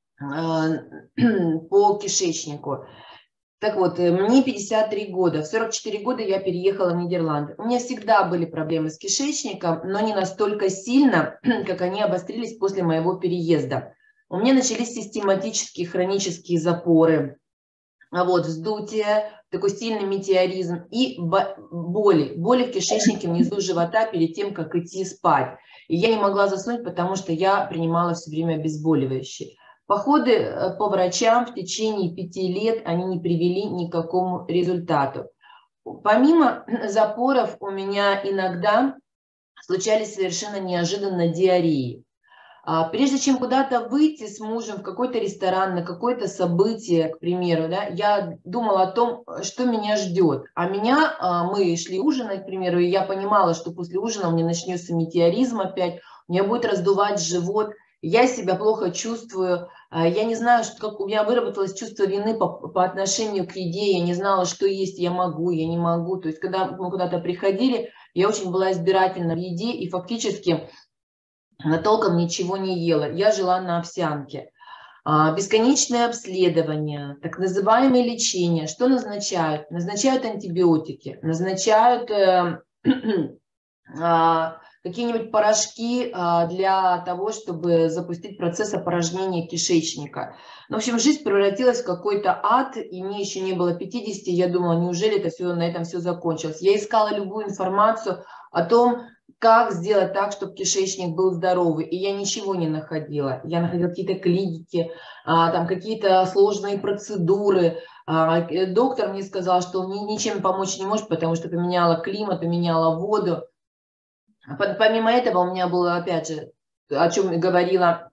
по кишечнику. Так вот, мне пятьдесят три года, в сорок четыре года я переехала в Нидерланды. У меня всегда были проблемы с кишечником, но не настолько сильно, как они обострились после моего переезда. У меня начались систематические хронические запоры, вот, вздутие, такой сильный метеоризм и боли, боли в кишечнике внизу живота перед тем, как идти спать. И я не могла заснуть, потому что я принимала все время обезболивающие. Походы по врачам в течение пяти лет, они не привели ни к какому результату. Помимо запоров у меня иногда случались совершенно неожиданно диареи. Прежде чем куда-то выйти с мужем в какой-то ресторан, на какое-то событие, к примеру, да, я думала о том, что меня ждет. А меня, мы шли ужинать, к примеру, и я понимала, что после ужина у меня начнется метеоризм опять, у меня будет раздувать живот, я себя плохо чувствую, я не знаю, что, как у меня выработалось чувство вины по, по отношению к еде, я не знала, что есть я могу, я не могу. То есть, когда мы куда-то приходили, я очень была избирательна в еде и фактически толком ничего не ела. Я жила на овсянке. Бесконечные обследования, так называемое лечение. Что назначают? Назначают антибиотики, назначают э, э, какие-нибудь порошки э, для того, чтобы запустить процесс опорожнения кишечника. В общем, жизнь превратилась в какой-то ад, и мне еще не было пятидесяти. Я думала, неужели это все, на этом все закончилось? Я искала любую информацию о том, как сделать так, чтобы кишечник был здоровый. И я ничего не находила. Я находила какие-то клиники, там какие-то сложные процедуры. Доктор мне сказал, что он ничем помочь не может, потому что поменяла климат, поменяла воду. Помимо этого у меня было, опять же, о чем говорила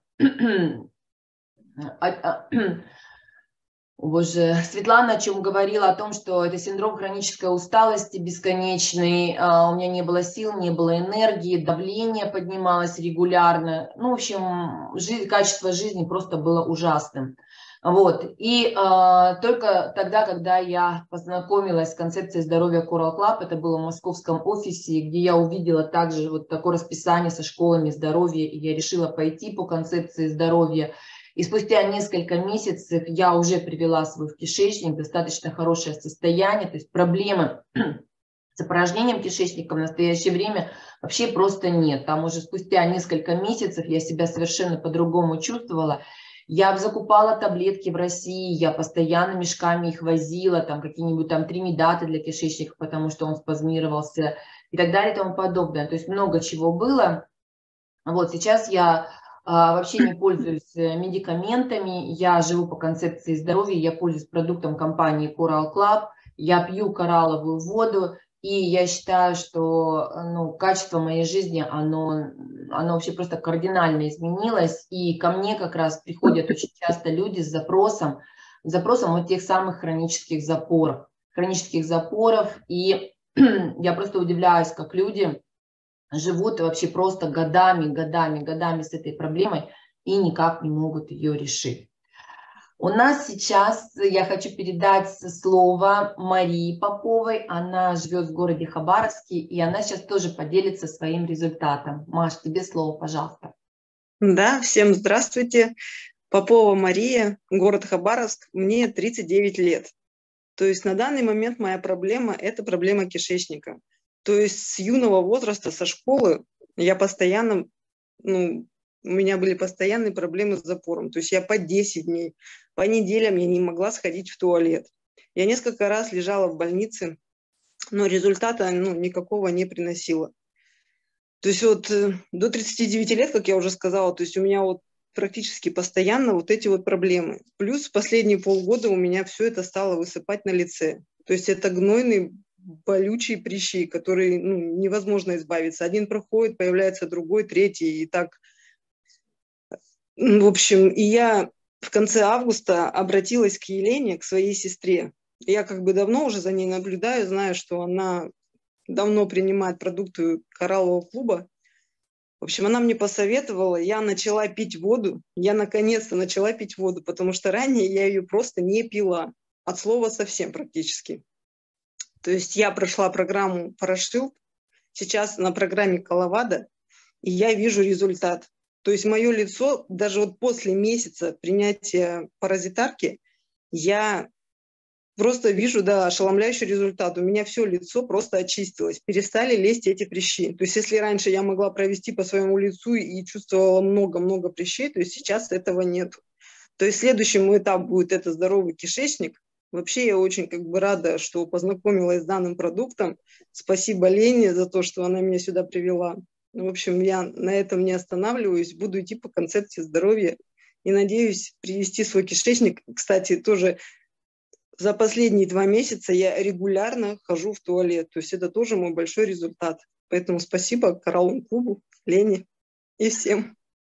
Боже, Светлана, о чем говорила, о том, что это синдром хронической усталости бесконечный, у меня не было сил, не было энергии, давление поднималось регулярно. Ну, в общем, жизнь, качество жизни просто было ужасным. Вот. И э, только тогда, когда я познакомилась с концепцией здоровья Coral Club, это было в московском офисе, где я увидела также вот такое расписание со школами здоровья, и я решила пойти по концепции здоровья. И спустя несколько месяцев я уже привела свой кишечник в достаточно хорошее состояние. То есть проблемы с опорожнением кишечника в настоящее время вообще просто нет. Там уже спустя несколько месяцев я себя совершенно по-другому чувствовала. Я закупала таблетки в России, я постоянно мешками их возила, там какие-нибудь там тримидаты для кишечника, потому что он спазмировался и так далее и тому подобное. То есть много чего было. Вот сейчас я вообще не пользуюсь медикаментами, я живу по концепции здоровья, я пользуюсь продуктом компании Coral Club, я пью коралловую воду, и я считаю, что ну, качество моей жизни, оно, оно вообще просто кардинально изменилось, и ко мне как раз приходят очень часто люди с запросом, с запросом вот тех самых хронических запоров, хронических запоров, и я просто удивляюсь, как люди живут вообще просто годами, годами, годами с этой проблемой и никак не могут ее решить. У нас сейчас, я хочу передать слово Марии Поповой, она живет в городе Хабаровске, и она сейчас тоже поделится своим результатом. Маш, тебе слово, пожалуйста. Да, всем здравствуйте. Попова Мария, город Хабаровск, мне тридцать девять лет. То есть на данный момент моя проблема – это проблема кишечника. То есть с юного возраста, со школы я постоянно, ну, у меня были постоянные проблемы с запором. То есть я по десять дней, по неделям я не могла сходить в туалет. Я несколько раз лежала в больнице, но результата ну, никакого не приносила. То есть вот э, до тридцати девяти лет, как я уже сказала, то есть у меня вот практически постоянно вот эти вот проблемы. Плюс в последние полгода у меня все это стало высыпать на лице. То есть это гнойные, болючие прыщи, которые ну, невозможно избавиться. Один проходит, появляется другой, третий, и так. В общем, и я в конце августа обратилась к Елене, к своей сестре. Я как бы давно уже за ней наблюдаю, знаю, что она давно принимает продукты кораллового клуба. В общем, она мне посоветовала, я начала пить воду, я наконец-то начала пить воду, потому что ранее я ее просто не пила, от слова совсем практически. То есть я прошла программу Парашилд, сейчас на программе Коловадо, и я вижу результат. То есть мое лицо, даже вот после месяца принятия паразитарки, я просто вижу, да, ошеломляющий результат. У меня все лицо просто очистилось, перестали лезть эти прыщи. То есть если раньше я могла провести по своему лицу и чувствовала много-много прыщей, то есть сейчас этого нет. То есть следующий мой этап будет это здоровый кишечник. Вообще я очень как бы рада, что познакомилась с данным продуктом. Спасибо Лене за то, что она меня сюда привела. В общем, я на этом не останавливаюсь, буду идти по концепции здоровья и надеюсь привести свой кишечник. Кстати, тоже за последние два месяца я регулярно хожу в туалет. То есть это тоже мой большой результат. Поэтому спасибо коралловому клубу, Лене и всем.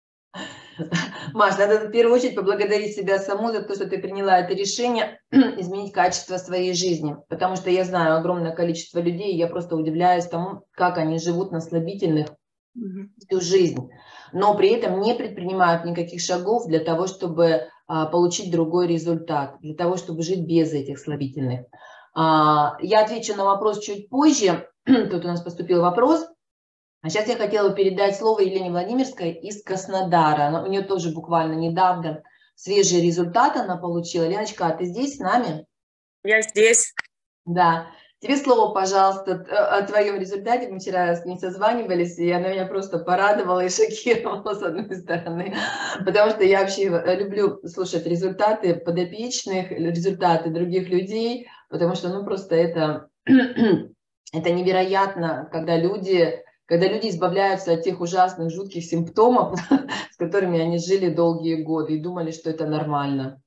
Маш, надо в первую очередь поблагодарить себя саму за то, что ты приняла это решение изменить качество своей жизни. Потому что я знаю огромное количество людей, и я просто удивляюсь тому, как они живут на слабительных всю жизнь, но при этом не предпринимают никаких шагов для того, чтобы а, получить другой результат, для того, чтобы жить без этих слабительных. А, я отвечу на вопрос чуть позже. Тут у нас поступил вопрос. А сейчас я хотела передать слово Елене Владимирской из Краснодара. Она, у нее тоже буквально недавно свежие результаты она получила. Леночка, а ты здесь с нами? Я здесь. Да. Тебе слово, пожалуйста, о твоем результате. Мы вчера с ней созванивались, и она меня просто порадовала и шокировала, с одной стороны. Потому что я вообще люблю слушать результаты подопечных, результаты других людей, потому что, ну, просто это, это невероятно, когда люди, когда люди избавляются от тех ужасных, жутких симптомов, с которыми они жили долгие годы и думали, что это нормально.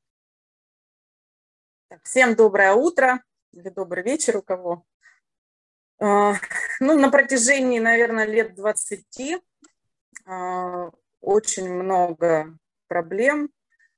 Всем доброе утро. Или добрый вечер у кого. Ну, на протяжении, наверное, лет двадцати очень много проблем,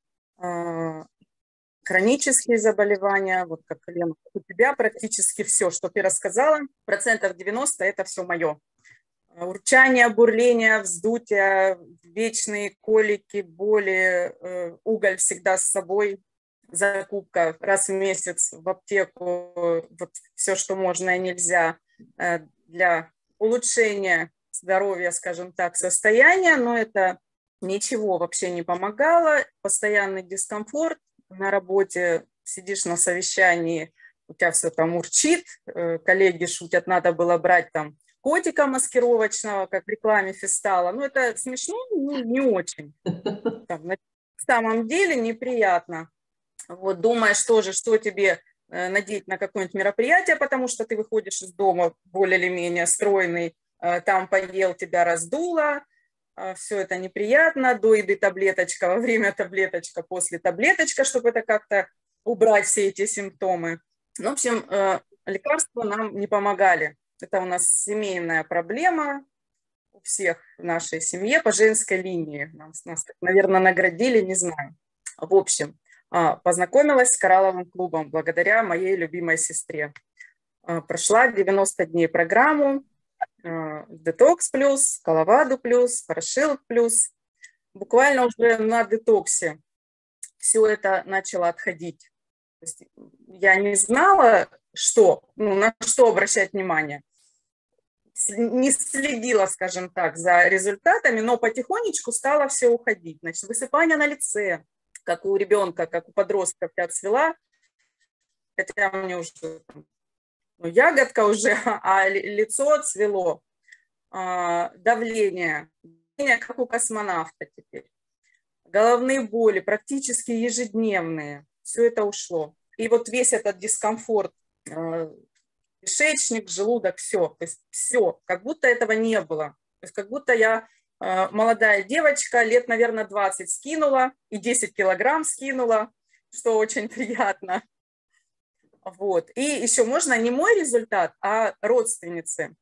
хронические заболевания, вот как, Лена, у тебя практически все, что ты рассказала, процентов девяносто это все мое. Урчание, бурление, вздутие, вечные колики, боли, уголь всегда с собой. Закупка раз в месяц в аптеку, вот все, что можно и нельзя для улучшения здоровья, скажем так, состояния, но это ничего вообще не помогало, постоянный дискомфорт на работе, сидишь на совещании, у тебя все там урчит, коллеги шутят, надо было брать там котика маскировочного, как в рекламе Фистала, ну это смешно, ну не очень, там, на самом деле неприятно. Вот, думаешь тоже, что тебе э, надеть на какое-нибудь мероприятие, потому что ты выходишь из дома более или менее стройный, э, там поел, тебя раздуло, э, все это неприятно, до еды таблеточка, во время таблеточка, после таблеточка, чтобы это как-то убрать все эти симптомы. Ну, в общем, э, лекарства нам не помогали. Это у нас семейная проблема у всех в нашей семье по женской линии. Нас, нас наверное, наградили, не знаю. В общем, познакомилась с коралловым клубом благодаря моей любимой сестре. Прошла девяносто дней программу Детокс плюс, Коловадо плюс, Парашилд плюс. Буквально уже на детоксе все это начало отходить. То есть я не знала, что, ну, на что обращать внимание. не следила, скажем так, за результатами, но потихонечку стало все уходить. Значит, высыпание на лице, как у ребенка, как у подростка, отцвела, хотя мне уже ну, ягодка уже, а лицо цвело. Давление, как у космонавта теперь. Головные боли, практически ежедневные. Все это ушло. И вот весь этот дискомфорт, кишечник, желудок, все. То есть все, как будто этого не было. То есть как будто я молодая девочка, лет, наверное, двадцать скинула и десять килограмм скинула, что очень приятно. Вот. И еще можно не мой результат, а родственницы.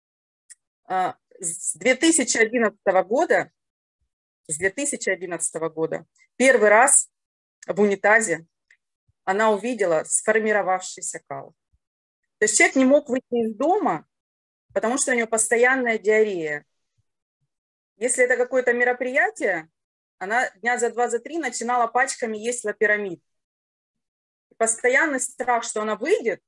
С две тысячи одиннадцатого года, с две тысячи одиннадцатого года первый раз в унитазе она увидела сформировавшийся кал. То есть человек не мог выйти из дома, потому что у него постоянная диарея. Если это какое-то мероприятие, она дня за два, за три начинала пачками есть лапирамид. Постоянный страх, что она выйдет,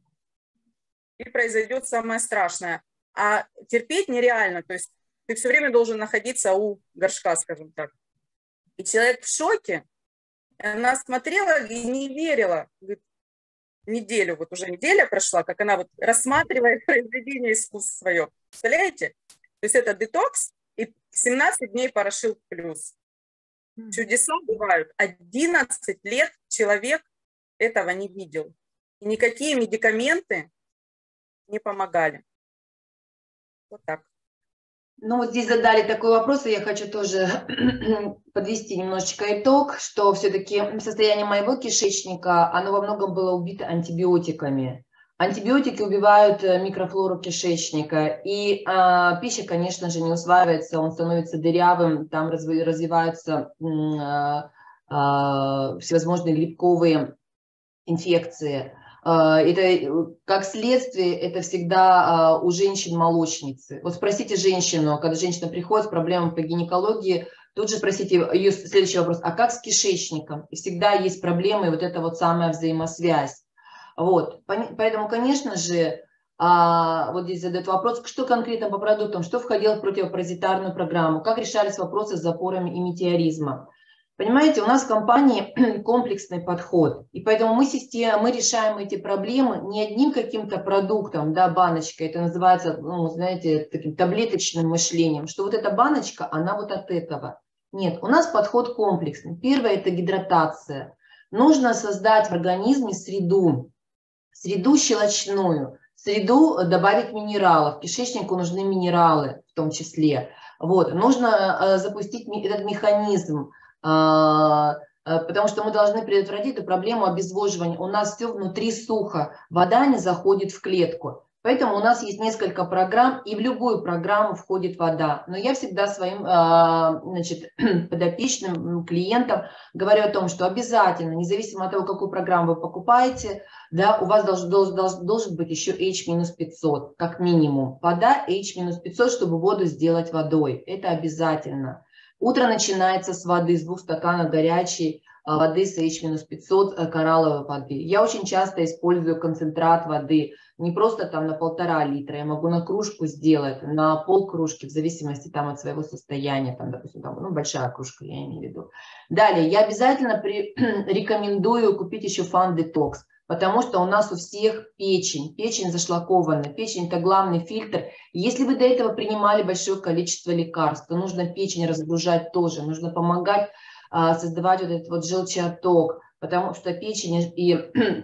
и произойдет самое страшное. А терпеть нереально, то есть ты все время должен находиться у горшка, скажем так. И человек в шоке, она смотрела и не верила. Говорит, неделю, вот уже неделя прошла, как она вот рассматривает произведение искусства свое. Представляете? То есть это детокс и семнадцать дней порошил плюс. Чудеса бывают. одиннадцать лет человек этого не видел. И никакие медикаменты не помогали. Вот так. Ну, вот здесь задали такой вопрос, и я хочу тоже подвести немножечко итог, что все-таки состояние моего кишечника, оно во многом было убито антибиотиками. Антибиотики убивают микрофлору кишечника, и а, пища, конечно же, не усваивается, он становится дырявым, там развиваются а, а, всевозможные грибковые инфекции. Это, как следствие, это всегда у женщин-молочницы. Вот спросите женщину, когда женщина приходит с проблемами по гинекологии, тут же спросите ее следующий вопрос, а как с кишечником? И всегда есть проблемы, и вот эта вот самая взаимосвязь. Вот. Поэтому, конечно же, вот здесь задают вопрос, что конкретно по продуктам, что входило в противопаразитарную программу, как решались вопросы с запорами и метеоризмом. Понимаете, у нас в компании комплексный подход, и поэтому мы, система, мы решаем эти проблемы не одним каким-то продуктом, да, баночкой, это называется, ну, знаете, таким таблеточным мышлением, что вот эта баночка, она вот от этого. Нет, у нас подход комплексный. Первое – это гидратация. Нужно создать в организме среду, среду щелочную, среду добавить минералов, кишечнику нужны минералы в том числе. Вот. Нужно запустить этот механизм, потому что мы должны предотвратить эту проблему обезвоживания. У нас все внутри сухо, вода не заходит в клетку. Поэтому у нас есть несколько программ, и в любую программу входит вода. Но я всегда своим значит, подопечным клиентам говорю о том, что обязательно, независимо от того, какую программу вы покупаете, да, у вас должен, должен, должен быть еще эйч пятьсот, как минимум. Вода эйч пятьсот, чтобы воду сделать водой. Это обязательно. Утро начинается с воды, с двух стаканов горячей воды с эйч пятьсот, коралловой воды. Я очень часто использую концентрат воды, не просто там на полтора литра, я могу на кружку сделать, на полкружки, в зависимости там от своего состояния, там, допустим, там, ну, большая кружка, я имею в виду. Далее, я обязательно при, рекомендую купить еще Fun Detox, потому что у нас у всех печень, печень зашлакована, печень – это главный фильтр. Если вы до этого принимали большое количество лекарств, то нужно печень разгружать тоже, нужно помогать а, создавать вот этот вот желчеотток, потому что печень и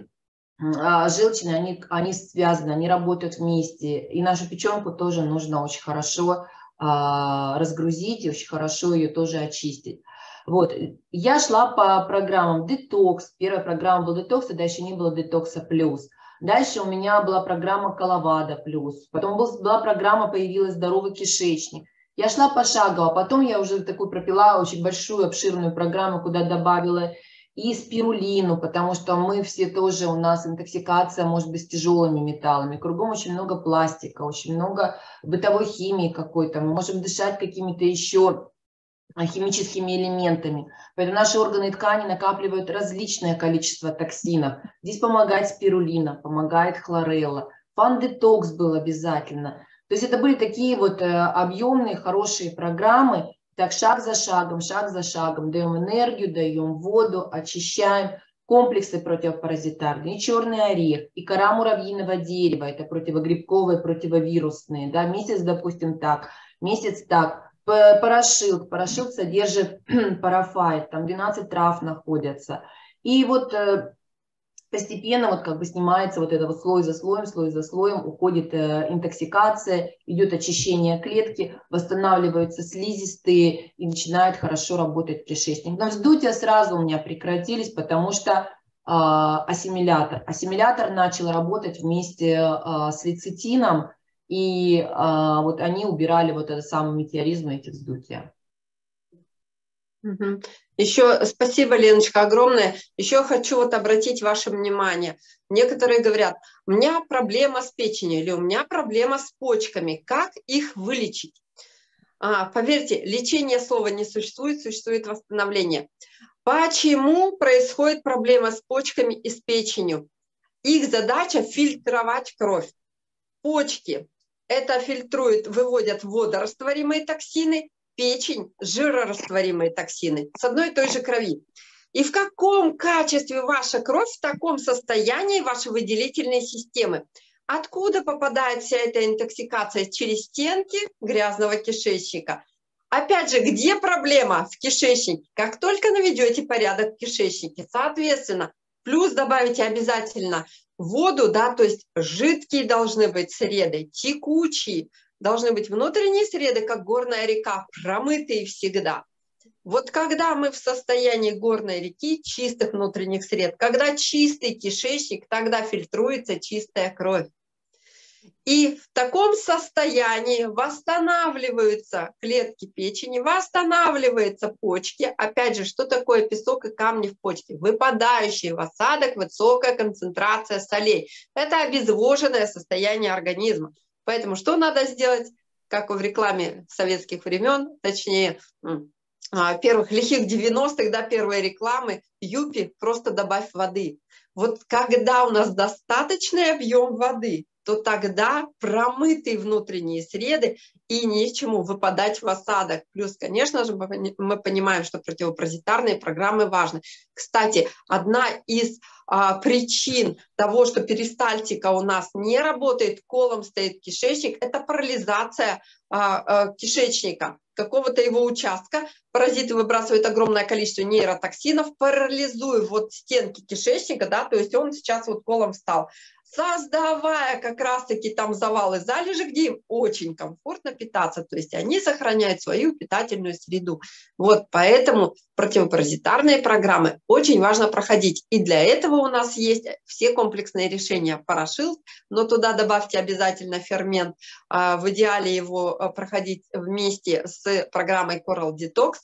а, желчные, они, они связаны, они работают вместе, и нашу печенку тоже нужно очень хорошо а, разгрузить и очень хорошо ее тоже очистить. Вот, я шла по программам детокс, первая программа была детокс, тогда еще не было детокса плюс. Дальше у меня была программа Коловада плюс, потом была программа, появилась здоровый кишечник. Я шла пошагово, потом я уже такую пропила очень большую, обширную программу, куда добавила и спирулину, потому что мы все тоже, у нас интоксикация может быть с тяжелыми металлами, кругом очень много пластика, очень много бытовой химии какой-то, мы можем дышать какими-то еще химическими элементами. Поэтому наши органы и ткани накапливают различное количество токсинов. Здесь помогает спирулина, помогает хлорелла. Fun Detox был обязательно. То есть это были такие вот объемные, хорошие программы. Так, шаг за шагом, шаг за шагом. Даем энергию, даем воду, очищаем. Комплексы противопаразитарные, и черный орех, и кора муравьиного дерева, это противогрибковые, противовирусные, да, месяц, допустим, так, месяц так, парашилд, парашилд содержит парафайт, там двенадцать трав находятся, и вот постепенно вот как бы снимается вот это вот слой за слоем, слой за слоем, уходит э, интоксикация, идет очищение клетки, восстанавливаются слизистые и начинает хорошо работать кишечник. Но вздутия сразу у меня прекратились, потому что э, ассимилятор. Ассимилятор начал работать вместе э, с лецитином, и э, вот они убирали вот этот самый метеоризм и эти вздутия. Угу. Еще спасибо, Леночка, огромное. Еще хочу вот обратить ваше внимание. Некоторые говорят, у меня проблема с печенью или у меня проблема с почками. Как их вылечить? А, поверьте, лечение слова не существует, существует восстановление. Почему происходит проблема с почками и с печенью? Их задача фильтровать кровь. Почки это фильтруют, выводят водорастворимые токсины, печень – жирорастворимые токсины с одной и той же крови. И в каком качестве ваша кровь, в таком состоянии вашей выделительной системы? Откуда попадает вся эта интоксикация? Через стенки грязного кишечника. Опять же, где проблема? В кишечнике. Как только наведете порядок в кишечнике, соответственно, плюс добавите обязательно воду, да, то есть жидкие должны быть среды, текучие, должны быть внутренние среды, как горная река, промытые всегда. Вот когда мы в состоянии горной реки, чистых внутренних сред, когда чистый кишечник, тогда фильтруется чистая кровь. И в таком состоянии восстанавливаются клетки печени, восстанавливаются почки. Опять же, что такое песок и камни в почке? Выпадающий в осадок высокая концентрация солей. Это обезвоженное состояние организма. Поэтому что надо сделать, как в рекламе советских времен, точнее, первых лихих девяностых, да, первые рекламы, Юпи, просто добавь воды. Вот когда у нас достаточный объем воды, то тогда промытые внутренние среды и нечему выпадать в осадок. Плюс, конечно же, мы понимаем, что противопаразитарные программы важны. Кстати, одна из а, причин того, что перистальтика у нас не работает, колом стоит кишечник, это парализация а, а, кишечника, какого-то его участка. Паразиты выбрасывают огромное количество нейротоксинов, парализуя вот стенки кишечника, да, то есть он сейчас вот колом встал, создавая как раз-таки там завалы, залежи, где им очень комфортно питаться, то есть они сохраняют свою питательную среду. Вот поэтому противопаразитарные программы очень важно проходить. И для этого у нас есть все комплексные решения. Парашилд, но туда добавьте обязательно фермент, в идеале его проходить вместе с программой Coral Detox.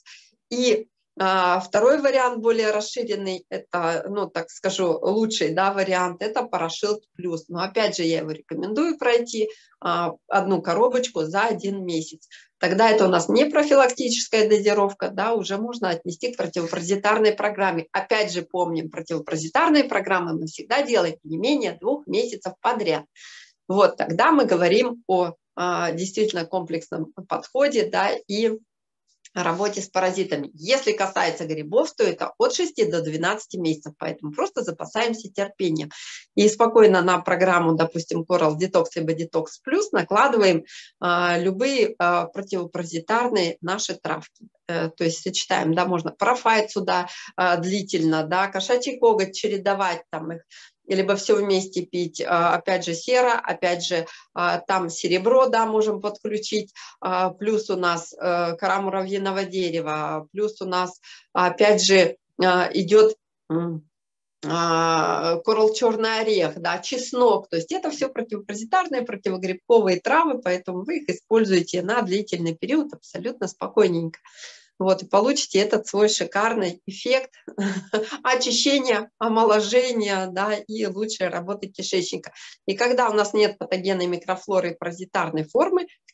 И А, второй вариант, более расширенный, это, ну, так скажу, лучший, да, вариант, это Парашилд плюс. Но опять же, я его рекомендую пройти а, одну коробочку за один месяц. Тогда это у нас не профилактическая дозировка, да, уже можно отнести к противопаразитарной программе. Опять же, помним, противопаразитарные программы мы всегда делаем не менее двух месяцев подряд. Вот, тогда мы говорим о а, действительно комплексном подходе, да, и работе с паразитами. Если касается грибов, то это от шести до двенадцати месяцев, поэтому просто запасаемся терпением. И спокойно на программу, допустим, Coral Detox либо Detox Plus накладываем а, любые а, противопаразитарные наши травки. А, то есть сочетаем, да, можно парафайт сюда а, длительно, да, кошачий коготь чередовать там их, либо все вместе пить, опять же сера, опять же там серебро, да, можем подключить, плюс у нас кора муравьиного дерева, плюс у нас опять же идет коралл черный орех, да, чеснок, то есть это все противопаразитарные, противогрибковые травы, поэтому вы их используете на длительный период абсолютно спокойненько. Вот, и получите этот свой шикарный эффект очищения, омоложения, да, и лучшей работы кишечника. И когда у нас нет патогенной микрофлоры и паразитарной формы в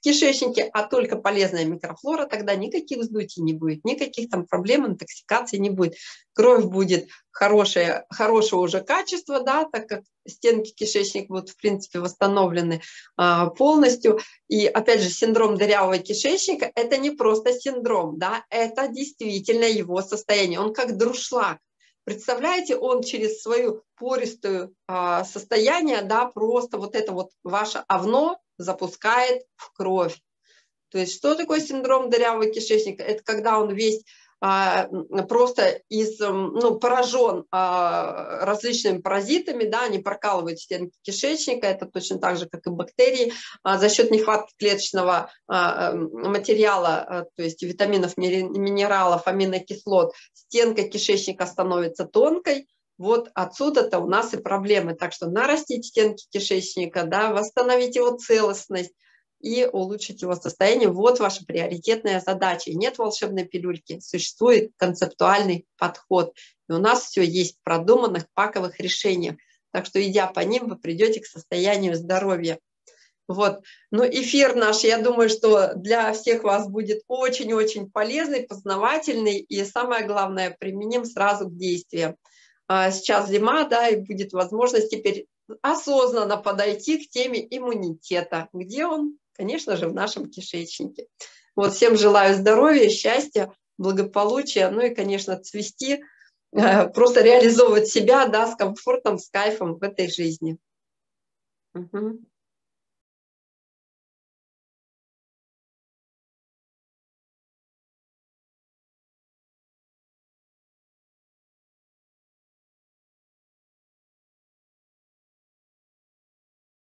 кишечнике, а только полезная микрофлора, тогда никаких вздутий не будет, никаких там проблем, интоксикации не будет. Кровь будет хорошее, хорошего уже качества, да, так как стенки кишечника будут, в принципе, восстановлены а, полностью. И, опять же, синдром дырявого кишечника – это не просто синдром, да, это действительно его состояние. Он как дуршлаг. Представляете, он через свою пористую а, состояние, да, просто вот это вот ваше овно запускает в кровь. То есть что такое синдром дырявого кишечника? Это когда он весь а, просто из, ну, поражен а, различными паразитами, да, они прокалывают стенки кишечника, это точно так же, как и бактерии, а, за счет нехватки клеточного а, материала, а, то есть витаминов, минералов, аминокислот, стенка кишечника становится тонкой. Вот отсюда-то у нас и проблемы. Так что нарастить стенки кишечника, да, восстановить его целостность и улучшить его состояние. Вот ваша приоритетная задача. Нет волшебной пилюльки, существует концептуальный подход. И у нас все есть в продуманных паковых решениях. Так что, идя по ним, вы придете к состоянию здоровья. Вот. Ну, эфир наш, я думаю, что для всех вас будет очень-очень полезный, познавательный и, самое главное, применим сразу к действиям. Сейчас зима, да, и будет возможность теперь осознанно подойти к теме иммунитета. Где он? Конечно же, в нашем кишечнике. Вот, всем желаю здоровья, счастья, благополучия, ну и, конечно, цвести, просто реализовывать себя, да, с комфортом, с кайфом в этой жизни. Угу.